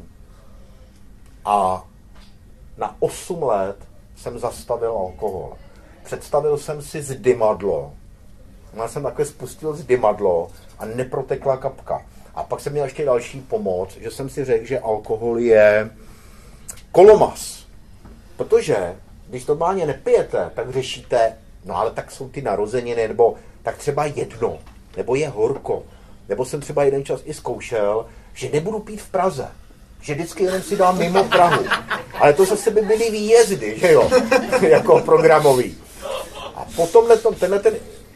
a na 8 let jsem zastavil alkohol. Představil jsem si zdymadlo. Já jsem takhle spustil zdymadlo a neprotekla kapka. A pak jsem měl ještě další pomoc, že jsem si řekl, že alkohol je kolomas. Protože když normálně nepijete, tak řešíte, no ale tak jsou ty narozeniny, nebo tak třeba jedno, nebo je horko. Nebo jsem třeba jeden čas i zkoušel, že nebudu pít v Praze. Že vždycky jenom si dám mimo Prahu. Ale to zase by byly výjezdy, že jo? Jako programový. potom tenhle ten,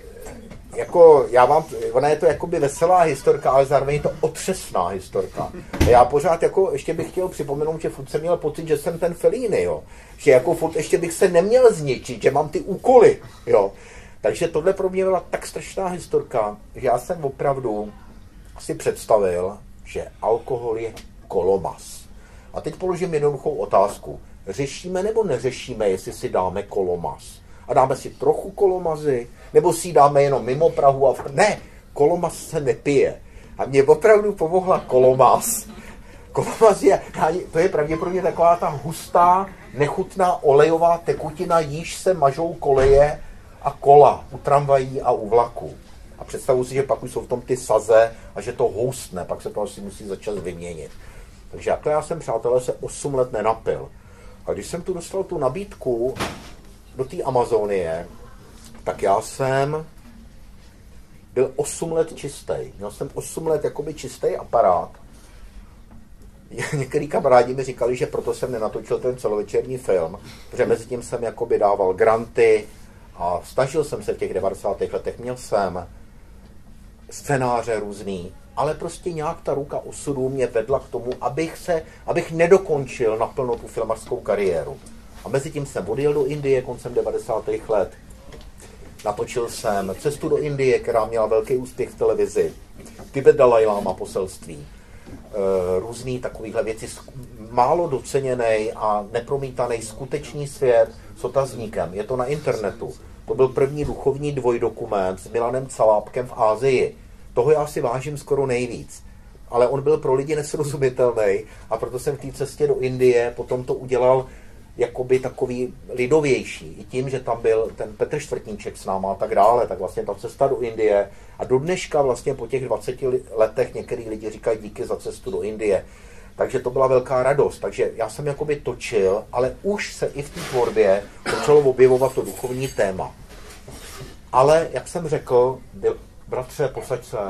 jako ona je to jakoby veselá historka, ale zároveň je to otřesná historka. A já pořád jako ještě bych chtěl připomenout, že furt jsem měl pocit, že jsem ten Fellini, jo. Že jako furt ještě bych se neměl zničit, že mám ty úkoly, jo. Takže tohle pro mě byla tak strašná historka, že já jsem opravdu si představil, že alkohol je kolomas. A teď položím jednoduchou otázku. Řešíme nebo neřešíme, jestli si dáme kolomas? A dáme si trochu kolomazy, nebo si dáme jenom mimo Prahu a ne, kolomas se nepije. A mě opravdu pomohla kolomas. Kolomas to je pravděpodobně taková ta hustá, nechutná olejová tekutina, jíž se mažou koleje a kola u tramvají a u vlaku. A představuji si, že pak už jsou v tom ty saze a že to houstne, pak se to asi musí začas vyměnit. Takže jako já jsem, přátelé, se 8 let nenapil. A když jsem tu dostal tu nabídku do té Amazonie, tak já jsem byl 8 let čistý. Měl jsem 8 let jakoby čistý aparát. Některý kamarádi mi říkali, že proto jsem nenatočil ten celovečerní film, protože mezi tím jsem jakoby dával granty a snažil jsem se v těch 90. letech. Měl jsem scénáře různý, ale prostě nějak ta ruka osudu mě vedla k tomu, abych nedokončil naplno tu filmařskou kariéru. A mezi tím jsem odjel do Indie koncem 90. let. Natočil jsem Cestu do Indie, která měla velký úspěch v televizi. Tibet Dalaj Lama poselství. Různý takovýhle věci, málo doceněný a nepromítaný skutečný svět s otazníkem. Je to na internetu. To byl první duchovní dvojdokument s Milanem Calápkem v Asii. Toho já si vážím skoro nejvíc. Ale on byl pro lidi nesrozumitelný a proto jsem v té cestě do Indie potom to udělal jakoby takový lidovější. I tím, že tam byl ten Petr Čtvrtníček s náma a tak dále, tak vlastně ta cesta do Indie a do dneška vlastně po těch 20 letech některý lidi říkají díky za cestu do Indie. Takže to byla velká radost. Takže já jsem jakoby točil, ale už se i v té tvorbě začalo objevovat to duchovní téma. Ale, jak jsem řekl, bratře, posaď se.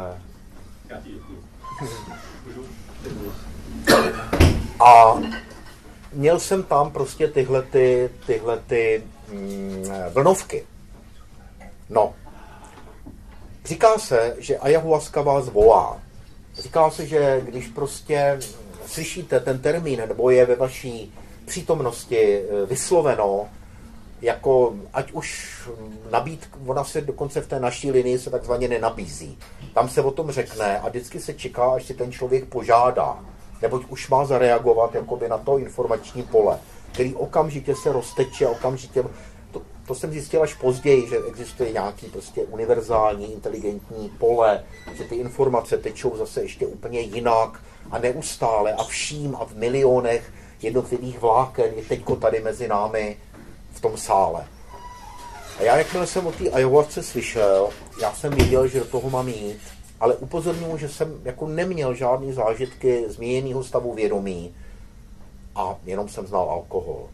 A měl jsem tam prostě tyhle vlnovky. No. Říká se, že ayahuasca vás volá. Říká se, že když prostě slyšíte ten termín, nebo je ve vaší přítomnosti vysloveno, jako ať už ona se dokonce v té naší linii se takzvaně nenabízí. Tam se o tom řekne a vždycky se čeká, až si ten člověk požádá. Neboť už má zareagovat jakoby na to informační pole, který okamžitě se rozteče, okamžitě. To jsem zjistil až později, že existuje nějaký prostě univerzální, inteligentní pole, že ty informace tečou zase ještě úplně jinak a neustále a vším a v milionech jednotlivých vláken je teďko tady mezi námi v tom sále. A já, jakmile jsem o té ayahuasce slyšel, já jsem věděl, že do toho mám jít, ale upozorňuji, že jsem jako neměl žádný zážitky změněného stavu vědomí a jenom jsem znal alkohol.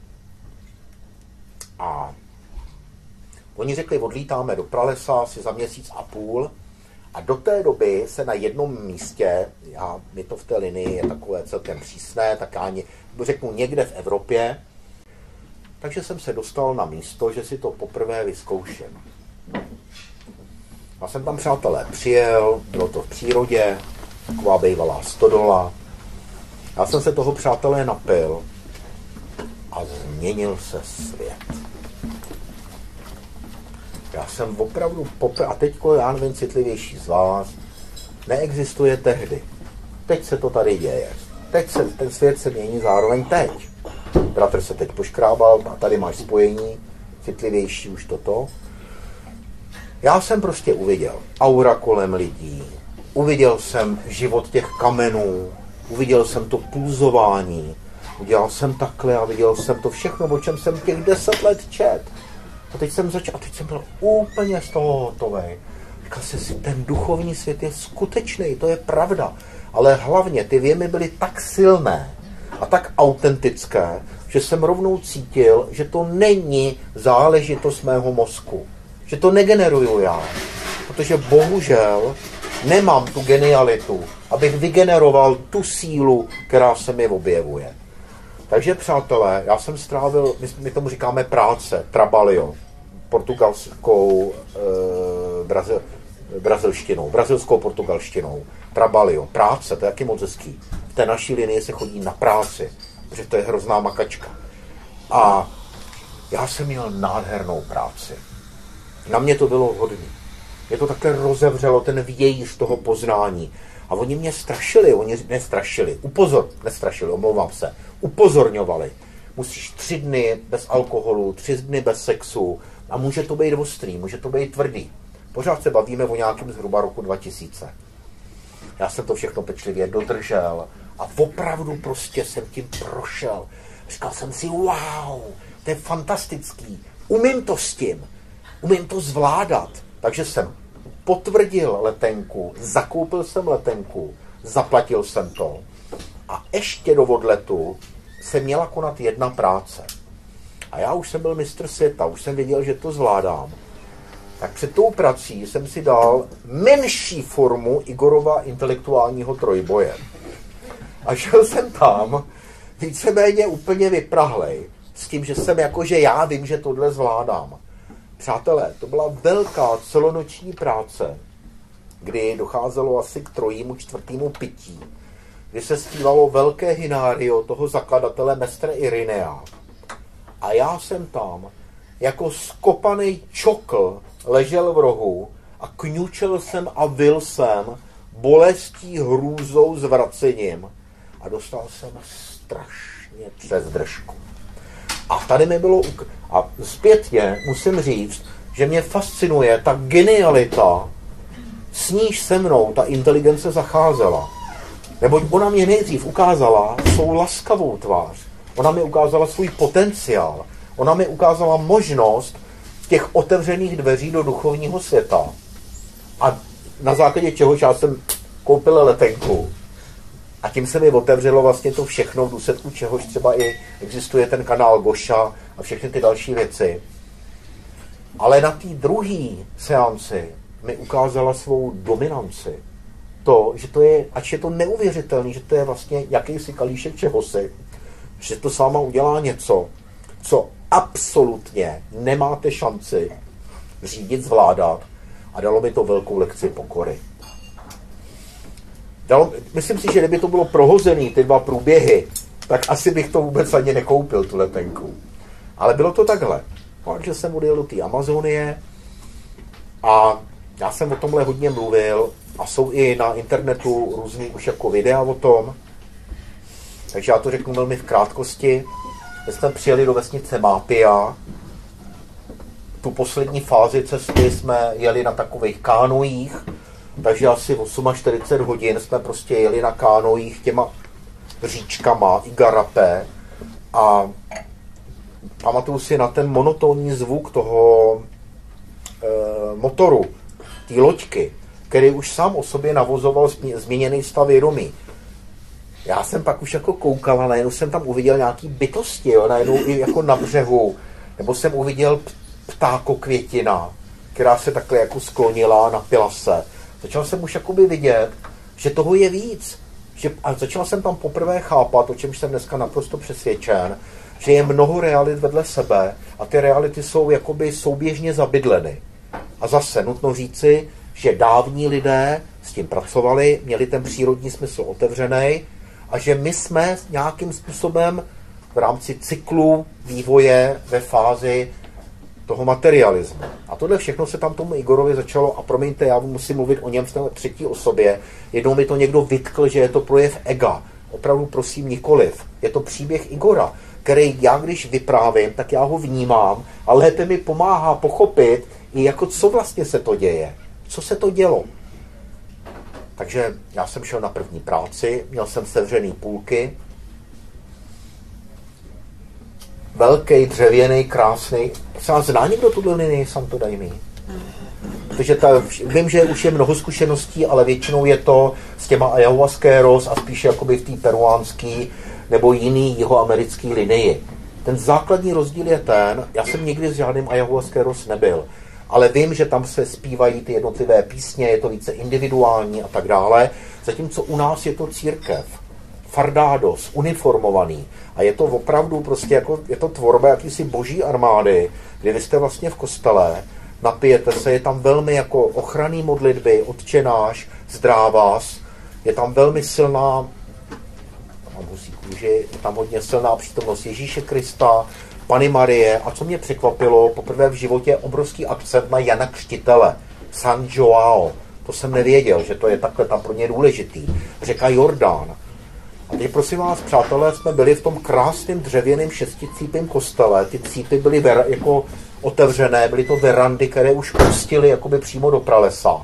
A oni řekli, odlítáme do pralesa asi za 1,5 měsíce a do té doby se na jednom místě, mi to v té linii je takové celkem přísné, tak já řeknu někde v Evropě, takže jsem se dostal na místo, že si to poprvé vyzkouším. Já jsem tam, přátelé, přijel, bylo to v přírodě, taková bývalá stodola. Já jsem se toho, přátelé, napil a změnil se svět. Já jsem opravdu a teďko, já nevím, citlivější z vás, neexistuje tehdy. Teď se to tady děje. Ten svět se mění zároveň teď. Bratr se teď poškrábal a tady máš spojení, citlivější už toto. Já jsem prostě uviděl aura kolem lidí, uviděl jsem život těch kamenů, uviděl jsem to pulzování, udělal jsem takhle a viděl jsem to všechno, o čem jsem těch 10 let čet. A teď jsem byl úplně z toho hotový. Říkal jsem si, ten duchovní svět je skutečný, to je pravda. Ale hlavně ty věmy byly tak silné a tak autentické, že jsem rovnou cítil, že to není záležitost mého mozku. Že to negeneruju já. Protože bohužel nemám tu genialitu, abych vygeneroval tu sílu, která se mi objevuje. Takže, přátelé, já jsem strávil, my tomu říkáme práce, trabalio. portugalskou brazilskou portugalštinou. Trabalho, práce, to je taky moc hezký. V té naší linii se chodí na práci, protože to je hrozná makačka. A já jsem měl nádhernou práci. Na mě to bylo hodně. Mě to takhle rozevřelo, ten vějíř toho poznání. A oni mě strašili, upozorňovali. Musíš 3 dny bez alkoholu, 3 dny bez sexu a může to být ostrý, může to být tvrdý. Pořád se bavíme o nějakém zhruba roku 2000. Já jsem to všechno pečlivě dodržel a opravdu prostě jsem tím prošel. Říkal jsem si, wow, to je fantastický, umím to s tím, umím to zvládat. Takže jsem potvrdil letenku, zakoupil jsem letenku, zaplatil jsem to a ještě do odletu se měla konat jedna práce. A já už jsem byl mistr světa, už jsem věděl, že to zvládám. Tak před tou prací jsem si dal menší formu Igorova intelektuálního trojboje. A šel jsem tam víceméně úplně vyprahlej, s tím, že jsem jakože já vím, že tohle zvládám. Přátelé, to byla velká celonoční práce, kdy docházelo asi k 3., 4. pití, kdy se zpívalo velké hynário toho zakladatele mestra Irinea. A já jsem tam jako skopaný čokl ležel v rohu a kňučel jsem a vil jsem bolestí, hrůzou, zvracením a dostal jsem strašně přes držku. A tady mi bylo... A zpětně musím říct, že mě fascinuje ta genialita, s níž se mnou ta inteligence zacházela. Neboť ona mě nejdřív ukázala svou laskavou tvář. Ona mi ukázala svůj potenciál. Ona mi ukázala možnost těch otevřených dveří do duchovního světa. A na základě čehož já jsem koupil letenku. A tím se mi otevřelo vlastně to všechno, v důsledku čehož třeba i existuje ten kanál Goša a všechny ty další věci. Ale na té druhé seanci mi ukázala svou dominanci. To, že to je, ač je to neuvěřitelný, že to je vlastně jakýsi kalíšek čehosi, že to s váma udělá něco, co absolutně nemáte šanci řídit, zvládat, a dalo mi to velkou lekci pokory. Myslím si, že kdyby to bylo prohozený, ty 2 průběhy, tak asi bych to vůbec ani nekoupil, tu letenku. Ale bylo to takhle. Takže jsem odjel do té Amazonie a já jsem o tomhle hodně mluvil a jsou i na internetu různý už jako videa o tom. Takže já to řeknu velmi v krátkosti. My jsme přijeli do vesnice Mápia. Tu poslední fázi cesty jsme jeli na takových kánojích, takže asi 48 hodin jsme prostě jeli na kánojích těma říčkama Igarapé a pamatuju si na ten monotónní zvuk toho motoru, té loďky, který už sám o sobě navozoval změněný stav vědomí. Já jsem pak už jako koukal a najednou jsem tam uviděl nějaký bytosti, jo, najednou i jako na břehu, nebo jsem uviděl ptákokvětina, která se takhle jako sklonila, napila se. Začal jsem už jakoby vidět, že toho je víc. A začal jsem tam poprvé chápat, o čemž jsem dneska naprosto přesvědčen, že je mnoho realit vedle sebe a ty reality jsou jakoby souběžně zabydleny. A zase nutno říci, že dávní lidé s tím pracovali, měli ten přírodní smysl otevřený a že my jsme nějakým způsobem v rámci cyklu vývoje ve fázi toho materialismu. A tohle všechno se tam tomu Igorovi začalo, a promiňte, já musím mluvit o něm v té 3. osobě. Jednou mi to někdo vytkl, že je to projev ega. Opravdu prosím nikoliv. Je to příběh Igora, který já když vyprávím, tak já ho vnímám a lépe mi pomáhá pochopit, i jako co vlastně se to děje. Co se to dělo. Takže já jsem šel na první práci, měl jsem sevřený půlky, velký, dřevěný, krásný. Se zná někdo tuhle linii Santo Daimí? Protože vím, že už je mnoho zkušeností, ale většinou je to s těma ayahuasqueros a spíše jakoby v té peruánský nebo jiný jihoamerický linii. Ten základní rozdíl je ten, já jsem nikdy s žádným ayahuasqueros nebyl, ale vím, že tam se zpívají ty jednotlivé písně, je to více individuální a tak dále, zatímco u nás je to církev. fardádos, uniformovaný. A je to opravdu prostě jako, je to tvorba jakýsi boží armády, kdy vy jste vlastně v kostele, napijete se, je tam velmi jako ochranný modlitby, Otče náš, zdráv vás, je tam velmi silná, mám husí kůži, je tam hodně silná přítomnost Ježíše Krista, Panny Marie, a co mě překvapilo, poprvé v životě obrovský akcent na Jana Křtitele, San Joao. To jsem nevěděl, že to je takhle tam pro ně důležitý. Řeka Jordán. A teď prosím vás, přátelé, jsme byli v tom krásném dřevěném šesticípém kostele. Ty cípy byly jako otevřené, byly to verandy, které už pustily jakoby přímo do pralesa.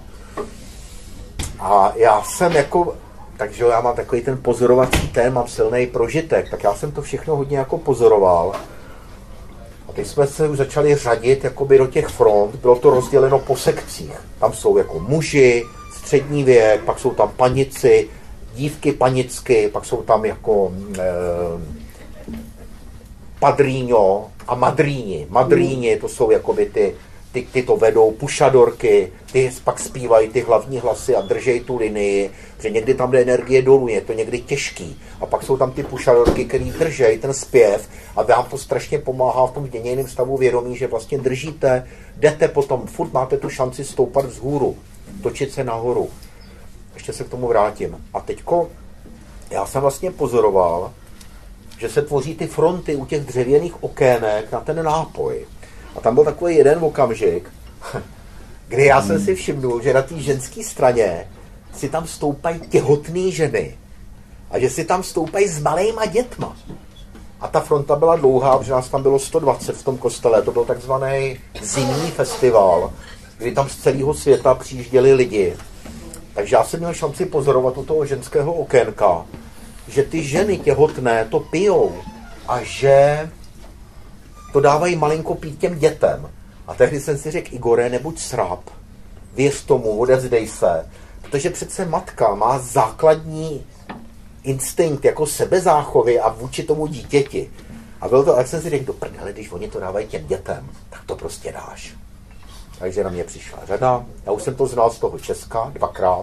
A já jsem jako, takže já mám takový ten pozorovací ten, mám silný prožitek, tak já jsem to všechno hodně jako pozoroval. A teď jsme se už začali řadit jakoby do těch front, bylo to rozděleno po sekcích. Tam jsou jako muži, střední věk, pak jsou tam panici, dívky panicky, pak jsou tam jako padrýňo a madrýni. Madrýni, to jsou jakoby ty to vedou, pušadorky, ty pak zpívají ty hlavní hlasy a držejí tu linii, že někdy tam jde energie dolů, je to někdy těžký. A pak jsou tam ty pušadorky, který držejí ten zpěv a vám to strašně pomáhá v tom děněném stavu vědomí, že vlastně držíte, jdete potom, furt máte tu šanci stoupat vzhůru, točit se nahoru. Ještě se k tomu vrátím. A teďko, já jsem vlastně pozoroval, že se tvoří ty fronty u těch dřevěných okének na ten nápoj. A tam byl takový jeden okamžik, kdy já jsem si všimnul, že na té ženské straně si tam stoupají těhotné ženy. A že si tam stoupají s malejma dětma. A ta fronta byla dlouhá, protože nás tam bylo 120 v tom kostele. To byl takzvaný zimní festival, kdy tam z celého světa přijížděli lidi. Takže já jsem měl šanci pozorovat u toho ženského okénka, že ty ženy těhotné to pijou a že to dávají malinko pít těm dětem. A tehdy jsem si řekl, Igore, nebuď srab, věř tomu, odevzdej se, protože přece matka má základní instinkt jako sebezáchovy a vůči tomu dítěti. A bylo to, jak jsem si řekl, do prdele, když oni to dávají těm dětem, tak to prostě dáš. Takže na mě přišla řada, já už jsem to znal z toho Česka, 2krát.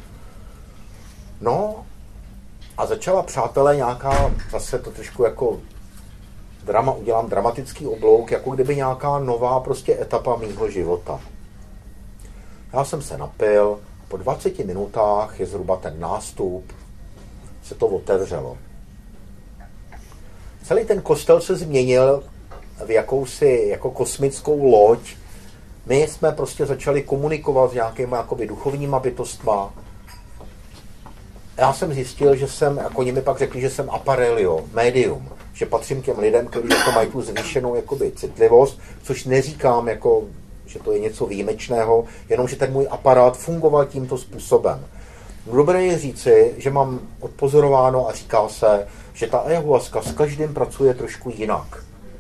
No a začala, přátelé, nějaká, zase to trošku jako udělám dramatický oblouk, jako kdyby nějaká nová prostě etapa mýho života. Já jsem se napil, po 20 minutách je zhruba ten nástup, se to otevřelo. Celý ten kostel se změnil v jakousi jako kosmickou loď. My jsme prostě začali komunikovat s nějakýma jakoby duchovníma bytostma. Já jsem zjistil, že jsem, jako oni mi pak řekli, že jsem aparelio, médium, že patřím těm lidem, kteří jako mají tu zvýšenou jakoby citlivost, což neříkám, jako, že to je něco výjimečného, jenom že ten můj aparát fungoval tímto způsobem. Dobré je říci, že mám odpozorováno a říká se, že ta ayahuasca s každým pracuje trošku jinak.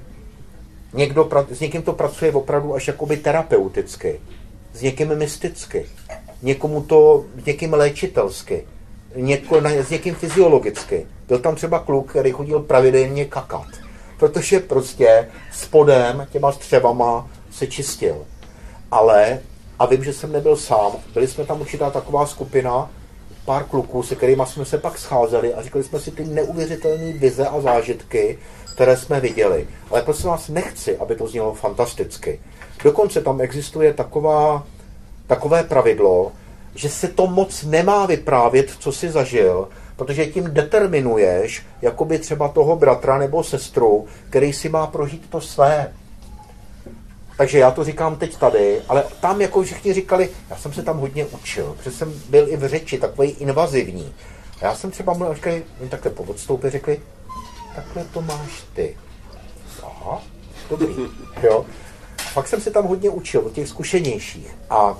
S někým to pracuje opravdu až jakoby terapeuticky, s někým mysticky, s někým léčitelsky, s někým fyziologicky. Byl tam třeba kluk, který chodil pravidelně kakat, protože prostě spodem těma střevama se čistil. Ale, a vím, že jsem nebyl sám, byli jsme tam určitá taková skupina, pár kluků, se kterými jsme se pak scházeli a říkali jsme si ty neuvěřitelné vize a zážitky, které jsme viděli. Ale prosím vás, nechci, aby to znělo fantasticky. Dokonce tam existuje takové pravidlo, že se to moc nemá vyprávět, co jsi zažil, protože tím determinuješ jakoby třeba toho bratra nebo sestru, který si má prožít to své. Takže já to říkám teď tady, ale tam jako všichni říkali, já jsem se tam hodně učil, protože jsem byl i v řeči takový invazivní. A já jsem třeba mluvil, říkali, oni takhle po odstoupě řekli, takhle to máš ty. Aha, dobrý, jo. Pak jsem se tam hodně učil od těch zkušenějších. A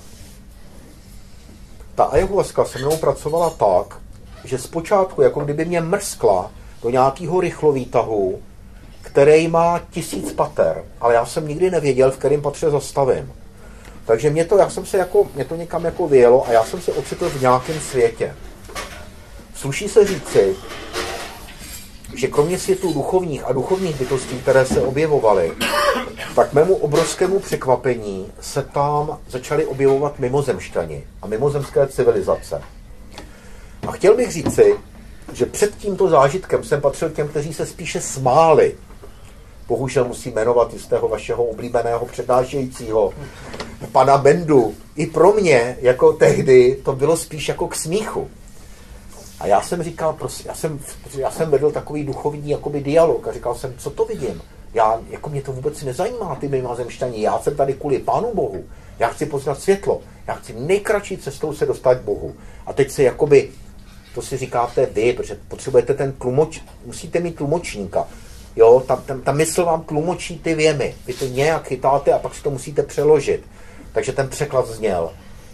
ta ayahuasca se mnou pracovala tak, že zpočátku, jako kdyby mě mrskla do nějakého rychlovýtahu, který má 1000 pater, ale já jsem nikdy nevěděl, v kterém patře zastavím. Takže mě to někam jako vyjelo a já jsem se ocitl v nějakém světě. Sluší se říci, že kromě světů duchovních a duchovních bytostí, které se objevovaly, tak mému obrovskému překvapení se tam začaly objevovat mimozemšťani a mimozemské civilizace. A chtěl bych říci, že před tímto zážitkem jsem patřil těm, kteří se spíše smáli. Bohužel musím jmenovat jistého vašeho oblíbeného přednášejícího, pana Bendu. I pro mě, jako tehdy, to bylo spíš jako k smíchu. A já jsem říkal, prostě, já jsem vedl takový duchovní jakoby dialog a říkal jsem, co to vidím? Jako mě to vůbec nezajímá, ty mimozemšťani, já jsem tady kvůli Pánu Bohu, já chci poznat světlo, já chci nejkratší cestou se dostat k Bohu. A teď se jakoby, to si říkáte vy, protože potřebujete ten musíte mít tlumočníka. Jo, ta mysl vám tlumočí ty věmy. Vy to nějak chytáte a pak si to musíte přeložit. Takže ten překlad zněl.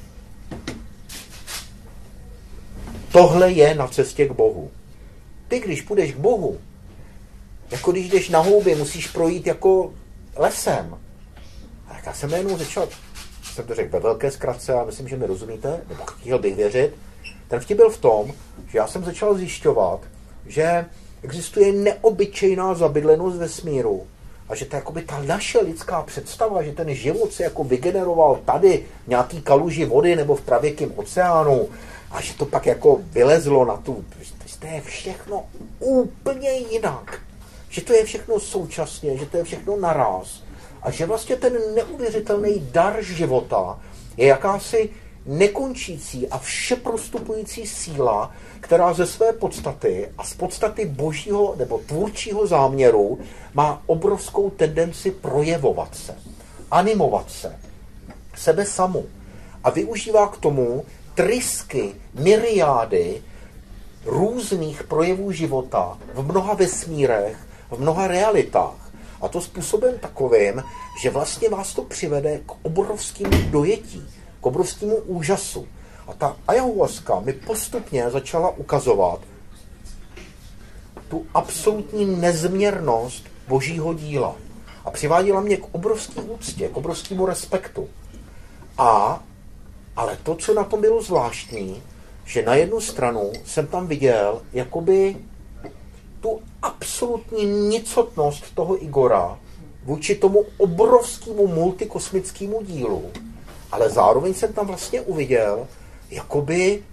Tohle je na cestě k Bohu. Ty, když půjdeš k Bohu, jako když jdeš na houby, musíš projít jako lesem. A já jsem najednou začal, jsem to řekl ve velké zkratce a myslím, že mi rozumíte, nebo chtěl bych věřit. Ten vtip byl v tom, že já jsem začal zjišťovat, že existuje neobyčejná zabydlenost vesmíru a že to je jakoby ta naše lidská představa, že ten život se jako vygeneroval tady v nějaký kaluži vody nebo v pravěkém oceánu a že to pak jako vylezlo na tu, to je všechno úplně jinak. Že to je všechno současně, že to je všechno naráz a že vlastně ten neuvěřitelný dar života je jakási nekončící a všeprostupující síla, která ze své podstaty a z podstaty božího nebo tvůrčího záměru má obrovskou tendenci projevovat se, animovat se, sebe samu a využívá k tomu trysky, myriády různých projevů života v mnoha vesmírech, v mnoha realitách. A to způsobem takovým, že vlastně vás to přivede k obrovskému dojetí, k obrovskému úžasu. A ta ayahuasca mi postupně začala ukazovat tu absolutní nezměrnost božího díla. A přiváděla mě k obrovské úctě, k obrovskému respektu. Ale to, co na tom bylo zvláštní, že na jednu stranu jsem tam viděl jakoby tu absolutní nicotnost toho Igora vůči tomu obrovskému multikosmickému dílu, ale zároveň jsem tam vlastně uviděl jakoby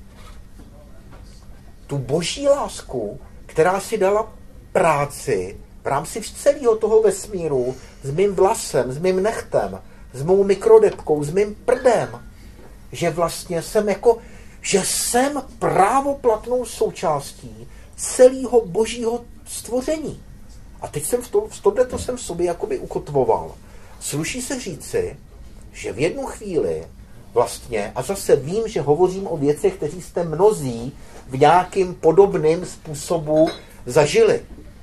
tu boží lásku, která si dala práci v rámci celého toho vesmíru s mým vlasem, s mým nechtem, s mou mikrodebkou, s mým prdem, že vlastně jsem jako, že jsem právoplatnou součástí celého božího stvoření. A teď jsem v tohleto jsem v sobě jakoby ukotvoval. Sluší se říci, že v jednu chvíli vlastně, a zase vím, že hovořím o věcech, kteří jste mnozí v nějakým podobným způsobu zažili.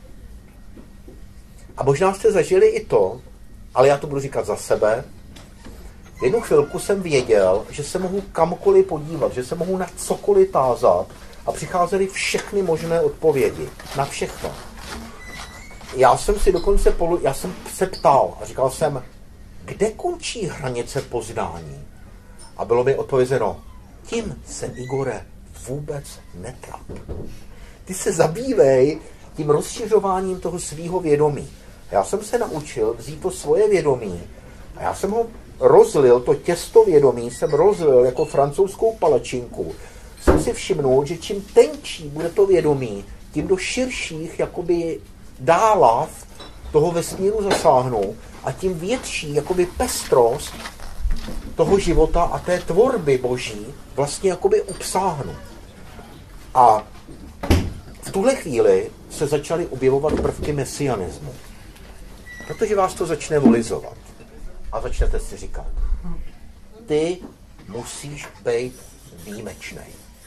A možná jste zažili i to, ale já to budu říkat za sebe. V jednu chvilku jsem věděl, že se mohu kamkoliv podívat, že se mohu na cokoliv tázat a přicházely všechny možné odpovědi. Na všechno. Já jsem si dokonce já jsem se ptal a říkal jsem, kde končí hranice poznání? A bylo mi odpovězeno, tím se, Igore, vůbec netrap. Ty se zabývej tím rozšiřováním toho svýho vědomí. Já jsem se naučil vzít to svoje vědomí a já jsem ho rozlil, to těsto vědomí jsem rozlil jako francouzskou palačinku. Jsem si všimnul, že čím tenčí bude to vědomí, tím do širších jakoby dálav toho vesmíru zasáhnu a tím větší jakoby pestrost toho života a té tvorby boží vlastně jakoby obsáhnu. A v tuhle chvíli se začaly objevovat prvky mesianismu. Protože vás to začne volizovat. A začnete si říkat, ty musíš být výjimečný.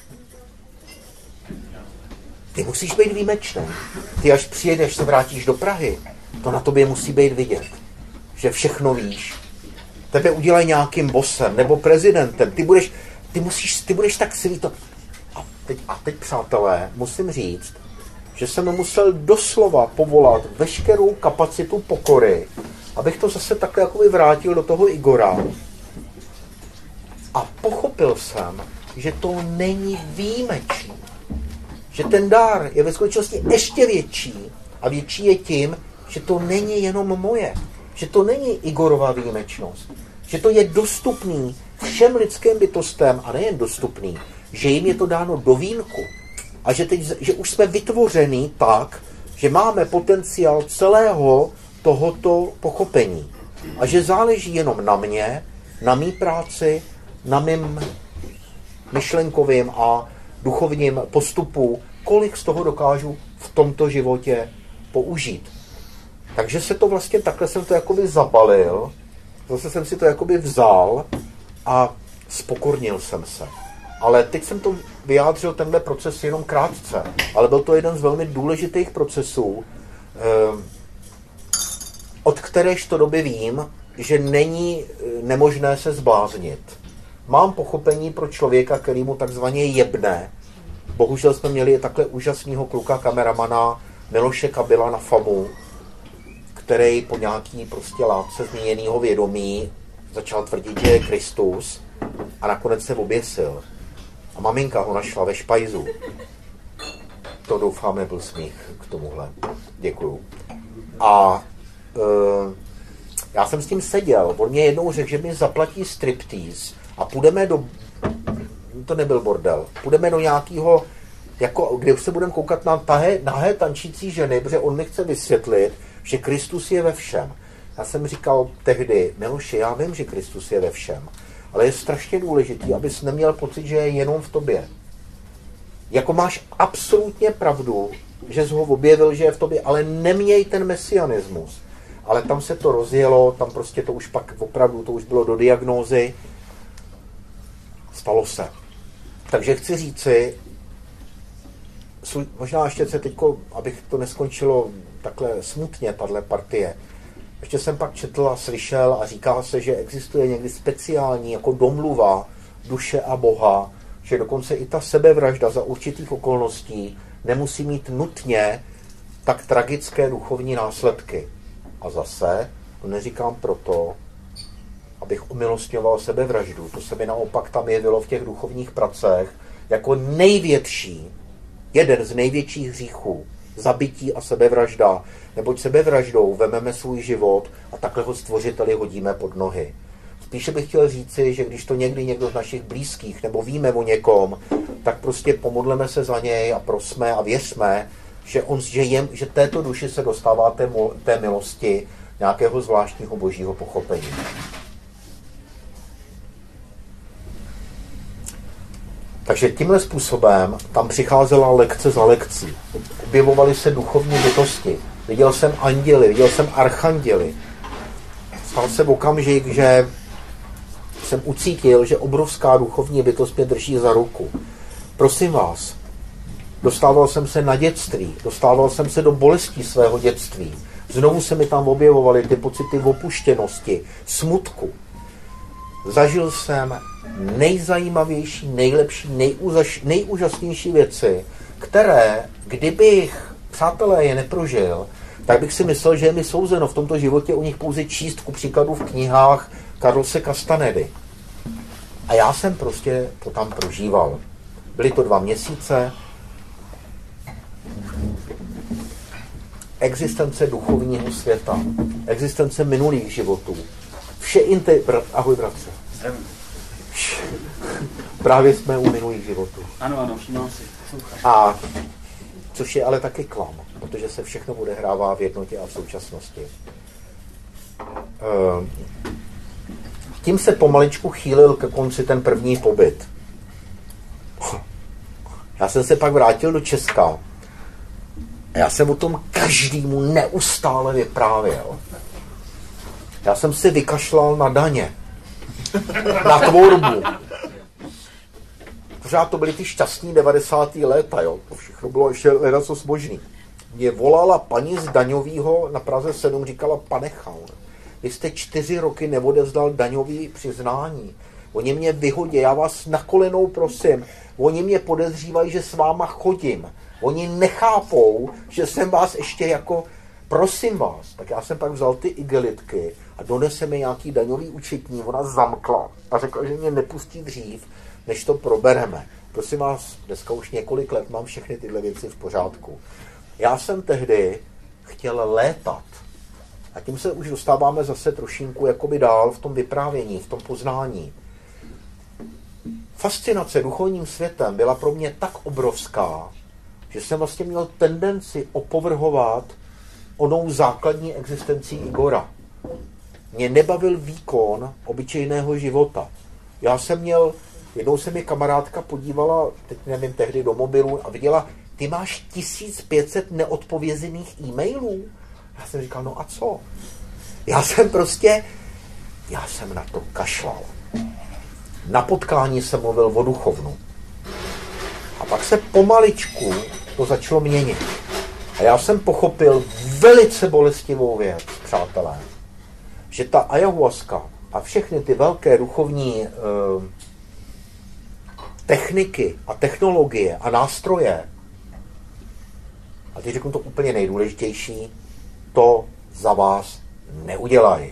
Ty musíš být výjimečný. Ty až přijedeš, se vrátíš do Prahy, to na tobě musí být vidět. Že všechno víš. Tebe udělají nějakým bosem nebo prezidentem. Ty budeš tak svítovat. A teď, přátelé, musím říct, že jsem musel doslova povolat veškerou kapacitu pokory, abych to zase takhle jakoby vrátil do toho Igora. A pochopil jsem, že to není výjimečný. Že ten dar je ve skutečnosti ještě větší a větší je tím, že to není jenom moje. Že to není Igorova výjimečnost. Že to je dostupný všem lidským bytostem a nejen dostupný, že jim je to dáno do vínku. a že už jsme vytvořený tak, že máme potenciál celého tohoto pochopení. A že záleží jenom na mě, na mý práci, na mým myšlenkovým a duchovním postupu, kolik z toho dokážu v tomto životě použít. Takže se to vlastně, takhle jsem to jakoby zabalil, zase jsem si to jakoby vzal a spokornil jsem se. Ale teď jsem to vyjádřil, tenhle proces jenom krátce, ale byl to jeden z velmi důležitých procesů, od kteréžto doby vím, že není nemožné se zbláznit. Mám pochopení pro člověka, který mu takzvaně jebne. Bohužel jsme měli takhle úžasného kluka, kameramana Miloše Kabila na FAMu, který po nějaký prostě látce změněného vědomí začal tvrdit, že je Kristus a nakonec se oběsil. A maminka ho našla ve špajzu. To doufám nebyl smích k tomuhle. Děkuju. A já jsem s tím seděl. On mě jednou řekl, že mi zaplatí striptease a půjdeme do... To nebyl bordel. Půjdeme do nějakého, jako, kde se budeme koukat na nahé tančící ženy, protože on mi chce vysvětlit, že Kristus je ve všem. Já jsem říkal tehdy, Miloši, já vím, že Kristus je ve všem, ale je strašně důležitý, abys neměl pocit, že je jenom v tobě. Jako máš absolutně pravdu, že jsi ho objevil, že je v tobě, ale neměj ten mesianismus. Ale tam se to rozjelo, tam prostě to už pak opravdu, to už bylo do diagnózy. Stalo se. Takže chci říci, možná ještě se teďko, abych to neskončilo takhle smutně, tahle partie. Ještě jsem pak četl a slyšel a říká se, že existuje někdy speciální jako domluva duše a Boha, že dokonce i ta sebevražda za určitých okolností nemusí mít nutně tak tragické duchovní následky. A zase, to neříkám proto, abych umilostňoval sebevraždu. To se mi naopak tam jevilo v těch duchovních pracech jako největší, jeden z největších hříchů, zabití a sebevražda, neboť sebevraždou vememe svůj život a takhle ho Stvořiteli hodíme pod nohy. Spíše bych chtěl říci, že když to někdy někdo z našich blízkých nebo víme o někom, tak prostě pomodleme se za něj a prosme a věřme, že této duši se dostává té milosti nějakého zvláštního božího pochopení. Takže tímhle způsobem tam přicházela lekce za lekcí. Objevovaly se duchovní bytosti. Viděl jsem anděly, viděl jsem archanděly. Stal se okamžik, že jsem ucítil, že obrovská duchovní bytost mě drží za ruku. Prosím vás, dostával jsem se na dětství, dostával jsem se do bolestí svého dětství. Znovu se mi tam objevovaly ty pocity opuštěnosti, smutku. Zažil jsem nejzajímavější, nejlepší, nejúžasnější věci, které, kdybych, přátelé, je neprožil, tak bych si myslel, že je mi souzeno v tomto životě o nich pouze číst, ku příkladu v knihách Carlose Castanedy. A já jsem prostě to tam prožíval. Byly to 2 měsíce. Existence duchovního světa, existence minulých životů. Ahoj, bratře. Právě jsme u minulých životů. Ano, všimám si. A což je ale taky klam, protože se všechno odehrává v jednotě a v současnosti. Tím se pomaličku chýlil ke konci ten první pobyt. Já jsem se pak vrátil do Česka a já jsem o tom každému neustále vyprávěl. Já jsem si vykašlal na daně, na tvorbu. Pořád to byly ty šťastní 90. léta, jo. To všechno bylo ještě ledacos možný. Mě volala paní z daňovýho na Praze 7, říkala: pane Chaun, vy jste 4 roky neodevzdal daňový přiznání. Oni mě vyhodí, já vás na kolenou prosím. Oni mě podezřívají, že s váma chodím. Oni nechápou, že jsem vás ještě jako... Prosím vás. Tak já jsem pak vzal ty igelitky a donesl mi nějaký daňový účetní. Ona zamkla a řekla, že mě nepustí dřív, než to probereme. Prosím vás, dneska už několik let mám všechny tyhle věci v pořádku. Já jsem tehdy chtěl létat. A tím se už dostáváme zase trošinku jakoby dál v tom vyprávění, v tom poznání. Fascinace duchovním světem byla pro mě tak obrovská, že jsem vlastně měl tendenci opovrhovat onou základní existencí Igora. Mě nebavil výkon obyčejného života. Já jsem měl, jednou se mi kamarádka podívala, teď nevím, tehdy do mobilu a viděla, ty máš 1500 neodpovězených e-mailů. Já jsem říkal, no a co? Já jsem na to kašlal. Na potkání jsem mluvil o duchovnu. A pak se pomaličku to začalo měnit. A já jsem pochopil velice bolestivou věc, přátelé, že ta ayahuasca a všechny ty velké duchovní techniky a technologie a nástroje, a teď řeknu to úplně nejdůležitější, to za vás neudělají.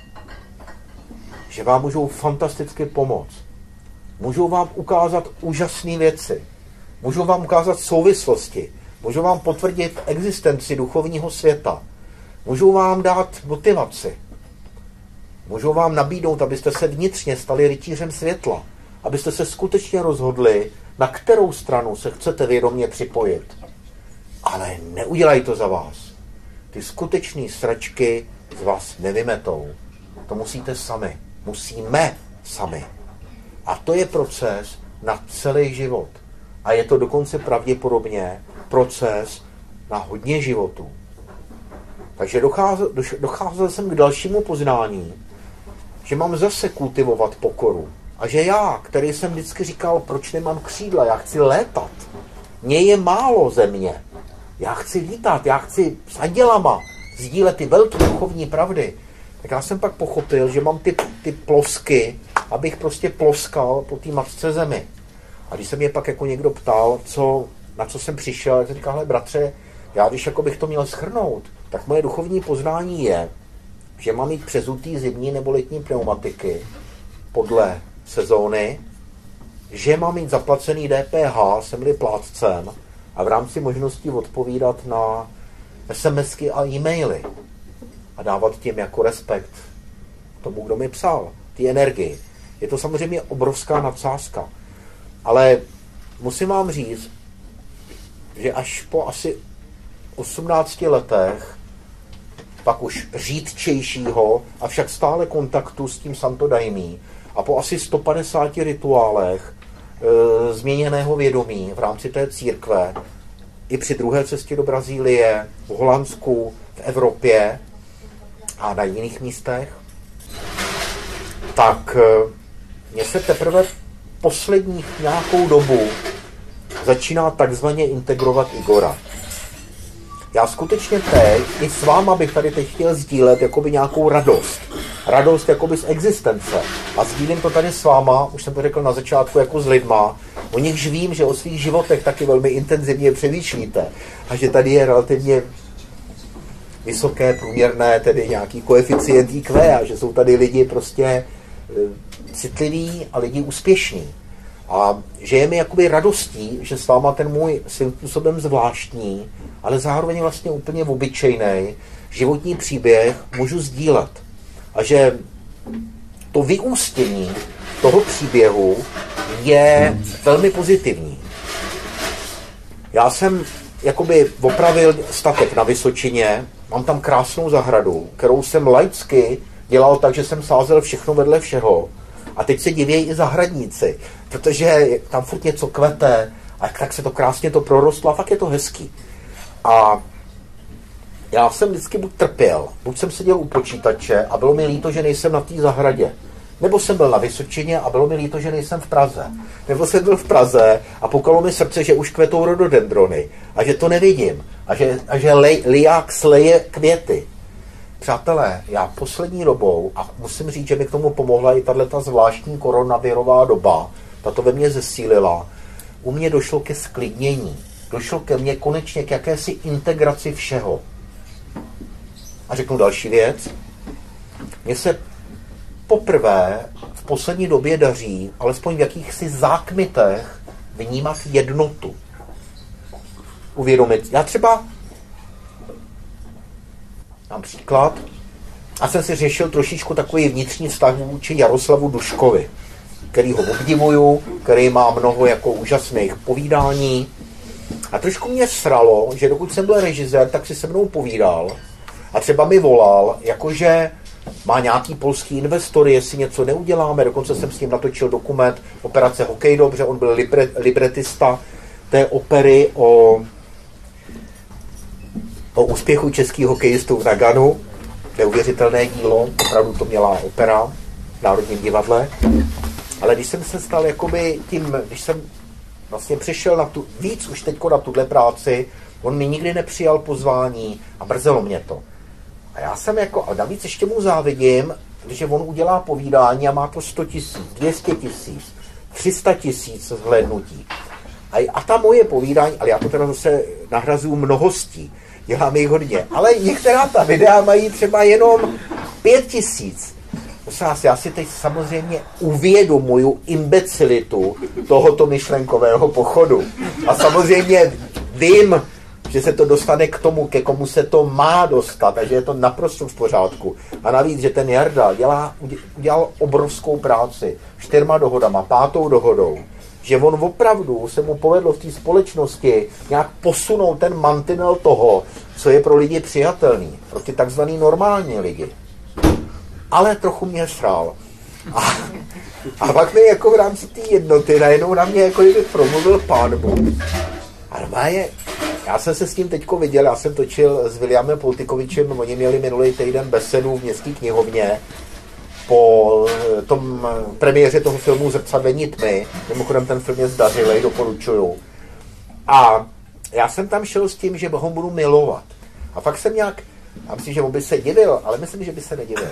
Že vám můžou fantasticky pomoct. Můžou vám ukázat úžasné věci. Můžou vám ukázat souvislosti. Můžou vám potvrdit existenci duchovního světa. Můžou vám dát motivaci. Můžou vám nabídnout, abyste se vnitřně stali rytířem světla. Abyste se skutečně rozhodli, na kterou stranu se chcete vědomě připojit. Ale neudělají to za vás. Ty skutečné sračky z vás nevymetou. To musíte sami. Musíme sami. A to je proces na celý život. A je to dokonce pravděpodobně proces na hodně životů. Takže docházel jsem k dalšímu poznání, že mám zase kultivovat pokoru. A že já, který jsem vždycky říkal, proč nemám křídla, já chci létat. Mně je málo země. Já chci lítat, já chci s andělama sdílet ty velké duchovní pravdy. Tak já jsem pak pochopil, že mám ty plosky, abych prostě ploskal po té matce zemi. A když se mě pak jako někdo ptal, na co jsem přišel, tak jsem říkal, hele bratře, já když jako bych to měl shrnout, tak moje duchovní poznání je, že mám mít přezutý zimní nebo letní pneumatiky podle sezóny, že mám mít zaplacený DPH, jsem-li plátcem, a v rámci možností odpovídat na SMSky a e-maily a dávat tím jako respekt tomu, kdo mi psal, ty energii. Je to samozřejmě obrovská nadsázka, ale musím vám říct, že až po asi 18 letech pak už řídčejšího, avšak stále kontaktu s tím Santo Daimí a po asi 150 rituálech změněného vědomí v rámci té církve i při druhé cestě do Brazílie, v Holandsku, v Evropě a na jiných místech, tak mě se teprve posledních nějakou dobu začíná takzvaně integrovat Igora. Já skutečně teď i s váma bych tady teď chtěl sdílet jakoby nějakou radost. Radost jakoby z existence. A sdílím to tady s váma, už jsem to řekl na začátku, jako s lidma, o nichž vím, že o svých životech taky velmi intenzivně přemýšlíte. A že tady je relativně vysoké, průměrné, tedy nějaký koeficient IQ, a že jsou tady lidi prostě citliví a lidi úspěšní. A že je mi jakoby radostí, že s váma ten můj svým způsobem zvláštní, ale zároveň vlastně úplně obyčejný životní příběh můžu sdílet. A že to vyústění toho příběhu je velmi pozitivní. Já jsem jakoby opravil statek na Vysočině, mám tam krásnou zahradu, kterou jsem laicky dělal tak, že jsem sázel všechno vedle všeho. A teď se divějí i zahradníci, protože tam furt něco kvete a tak se to krásně to prorostlo a fakt je to hezký. A já jsem vždycky buď trpěl, buď jsem seděl u počítače a bylo mi líto, že nejsem na té zahradě. Nebo jsem byl na Vysočině a bylo mi líto, že nejsem v Praze. Nebo jsem byl v Praze a pukalo mi srdce, že už kvetou rododendrony a že to nevidím a že liák sleje květy. Přátelé, já poslední dobou, a musím říct, že mi k tomu pomohla i tato zvláštní koronavirová doba, tato ve mně zesílila, u mě došlo ke sklidnění. Došlo ke mně konečně k jakési integraci všeho. A řeknu další věc. Mně se poprvé v poslední době daří, alespoň v jakýchsi zákmitech, vnímat jednotu. Uvědomit. Já třeba mám příklad a jsem si řešil trošičku takový vnitřní vztah vůči Jaroslavu Duškovi, který ho obdivuju, který má mnoho jako úžasných povídání A trošku mě sralo, že dokud jsem byl režisér, tak si se mnou povídal a třeba mi volal, jakože má nějaký polský investory, jestli něco neuděláme. Dokonce jsem s ním natočil dokument Operace Hokej dobře, on byl libretista té opery o úspěchu českých hokejistů v Naganu. Neuvěřitelné dílo, opravdu to měla opera v Národním divadle. Ale když jsem se stal jakoby tím, když jsem vlastně přišel na tu, víc už teďko na tuhle práci, on mi nikdy nepřijal pozvání a mrzelo mě to. A já jsem jako, a navíc ještě mu závidím, že on udělá povídání a má to 100 000, 200 000, 300 000 zhlédnutí. A ta moje povídání, ale já to teda zase nahrazuju mnohostí, dělám jich hodně, ale některá ta videa mají třeba jenom 5 000. Já si teď samozřejmě uvědomuju imbecilitu tohoto myšlenkového pochodu. A samozřejmě vím, že se to dostane k tomu, ke komu se to má dostat a že je to naprosto v pořádku. A navíc, že ten Jarda udělal obrovskou práci 4 dohodama, 5. dohodou, že on opravdu se mu povedlo v té společnosti nějak posunout ten mantinel toho, co je pro lidi přijatelný, pro ty takzvaný normální lidi. Ale trochu mě srál. A pak mi jako v rámci té jednoty najednou na mě jako kdyby promluvil Pán Bůh. A já jsem se s tím teďko viděl, já jsem točil s Williamem Poltikovičem, oni měli minulý týden besedu v Městské knihovně po tom premiéře toho filmu Zrcadlení tmy. Mimochodem ten film je zdařilej, doporučuju. A já jsem tam šel s tím, že ho budu milovat. A fakt jsem nějak, já myslím, že on by se divil, ale myslím, že by se nedivil.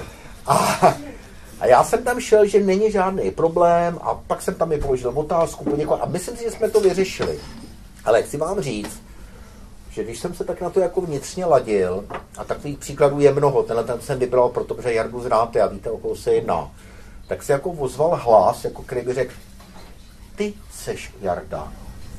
A já jsem tam šel, že není žádný problém a pak jsem tam i položil otázku, poděkoval a myslím si, že jsme to vyřešili. Ale chci vám říct, že když jsem se tak na to jako vnitřně ladil, a takových příkladů je mnoho, tenhle ten jsem vybral, protože Jardu znáte a víte, o koho se jedná, tak se jako ozval hlas, jako který by řekl, ty seš Jarda,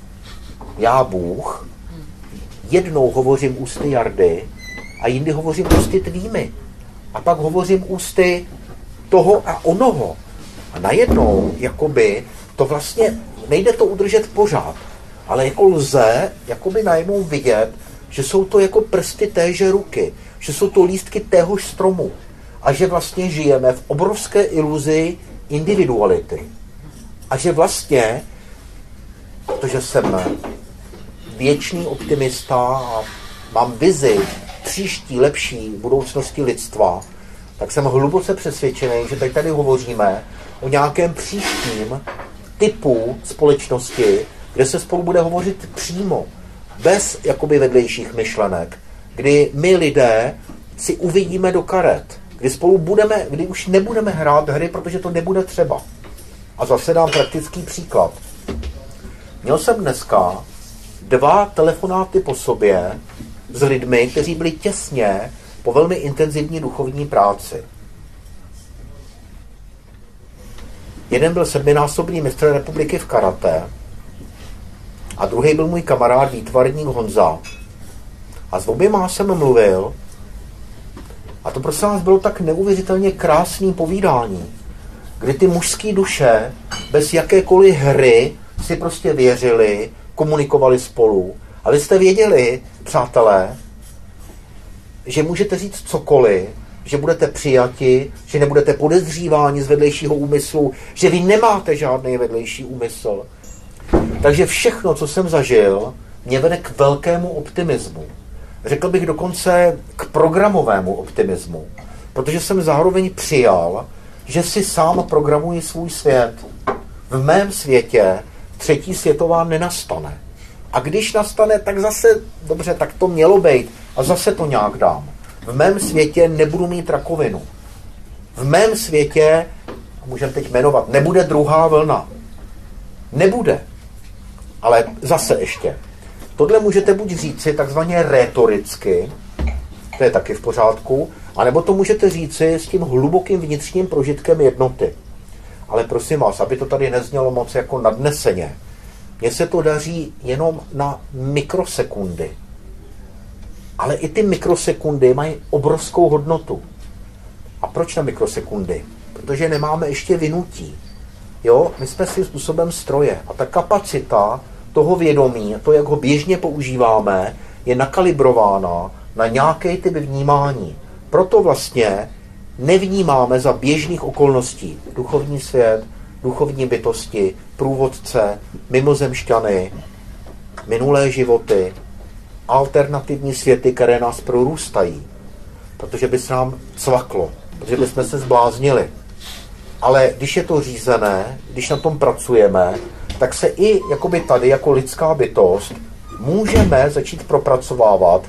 já Bůh, jednou hovořím ústy Jardy a jindy hovořím ústy tvými. A pak hovořím ústy toho a onoho. A najednou, jakoby, to vlastně, nejde to udržet pořád, ale jako lze, jakoby najednou vidět, že jsou to jako prsty téže ruky, že jsou to lístky téhož stromu a že vlastně žijeme v obrovské iluzi individuality. A že vlastně, protože jsem věčný optimista a mám vizi příští lepší budoucnosti lidstva, tak jsem hluboce přesvědčený, že tady hovoříme o nějakém příštím typu společnosti, kde se spolu bude hovořit přímo, bez jakoby vedlejších myšlenek, kdy my lidé si uvidíme do karet, kdy spolu budeme, kdy už nebudeme hrát hry, protože to nebude třeba. A zase dám praktický příklad. Měl jsem dneska 2 telefonáty po sobě s lidmi, kteří byli těsně po velmi intenzivní duchovní práci. Jeden byl 7násobný mistr republiky v karate a druhý byl můj kamarád výtvarník Honza. A s oběma jsem mluvil a to prosím vás bylo tak neuvěřitelně krásný povídání, kdy ty mužské duše bez jakékoliv hry si prostě věřili, komunikovali spolu. A vy jste věděli, přátelé, že můžete říct cokoliv, že budete přijati, že nebudete podezříváni z vedlejšího úmyslu, že vy nemáte žádný vedlejší úmysl. Takže všechno, co jsem zažil, mě vede k velkému optimismu. Řekl bych dokonce k programovému optimismu, protože jsem zároveň přijal, že si sám programuji svůj svět. V mém světě 3. světová nenastane. A když nastane, tak zase, dobře, tak to mělo být a zase to nějak dám. V mém světě nebudu mít rakovinu. V mém světě, můžeme teď jmenovat, nebude druhá vlna. Nebude. Ale zase ještě. Tohle můžete buď říci takzvaně rétoricky, to je taky v pořádku, anebo to můžete říci s tím hlubokým vnitřním prožitkem jednoty. Ale prosím vás, aby to tady neznělo moc jako nadneseně, mně se to daří jenom na mikrosekundy. Ale i ty mikrosekundy mají obrovskou hodnotu. A proč na mikrosekundy? Protože nemáme ještě vynutí. Jo, my jsme svým způsobem stroje. A ta kapacita toho vědomí, to, jak ho běžně používáme, je nakalibrována na nějaký typ vnímání. Proto vlastně nevnímáme za běžných okolností duchovní svět, duchovní bytosti, průvodce, mimozemšťany, minulé životy, alternativní světy, které nás prorůstají. Protože by se nám cvaklo, protože bychom se zbláznili. Ale když je to řízené, když na tom pracujeme, tak se i jakoby tady jako lidská bytost můžeme začít propracovávat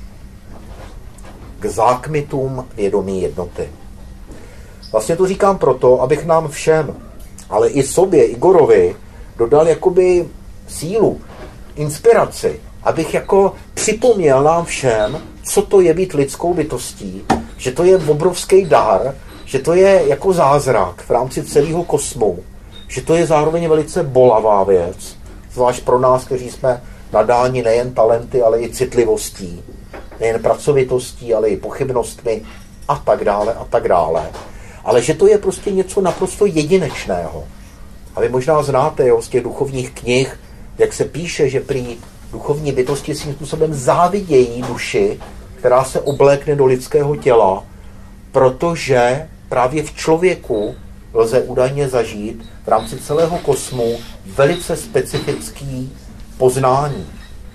k zákmitům vědomí jednoty. Vlastně to říkám proto, abych nám všem, ale i sobě, Igorovi, dodal jakoby sílu, inspiraci, abych jako připomněl nám všem, co to je být lidskou bytostí, že to je obrovský dar, že to je jako zázrak v rámci celého kosmu, že to je zároveň velice bolavá věc, zvlášť pro nás, kteří jsme nadáni nejen talenty, ale i citlivostí, nejen pracovitostí, ale i pochybnostmi a tak dále a tak dále. Ale že to je prostě něco naprosto jedinečného. A vy možná znáte z těch duchovních knih, jak se píše, že prý duchovní bytosti svým způsobem závidějí duši, která se oblékne do lidského těla, protože právě v člověku lze údajně zažít v rámci celého kosmu velice specifický poznání.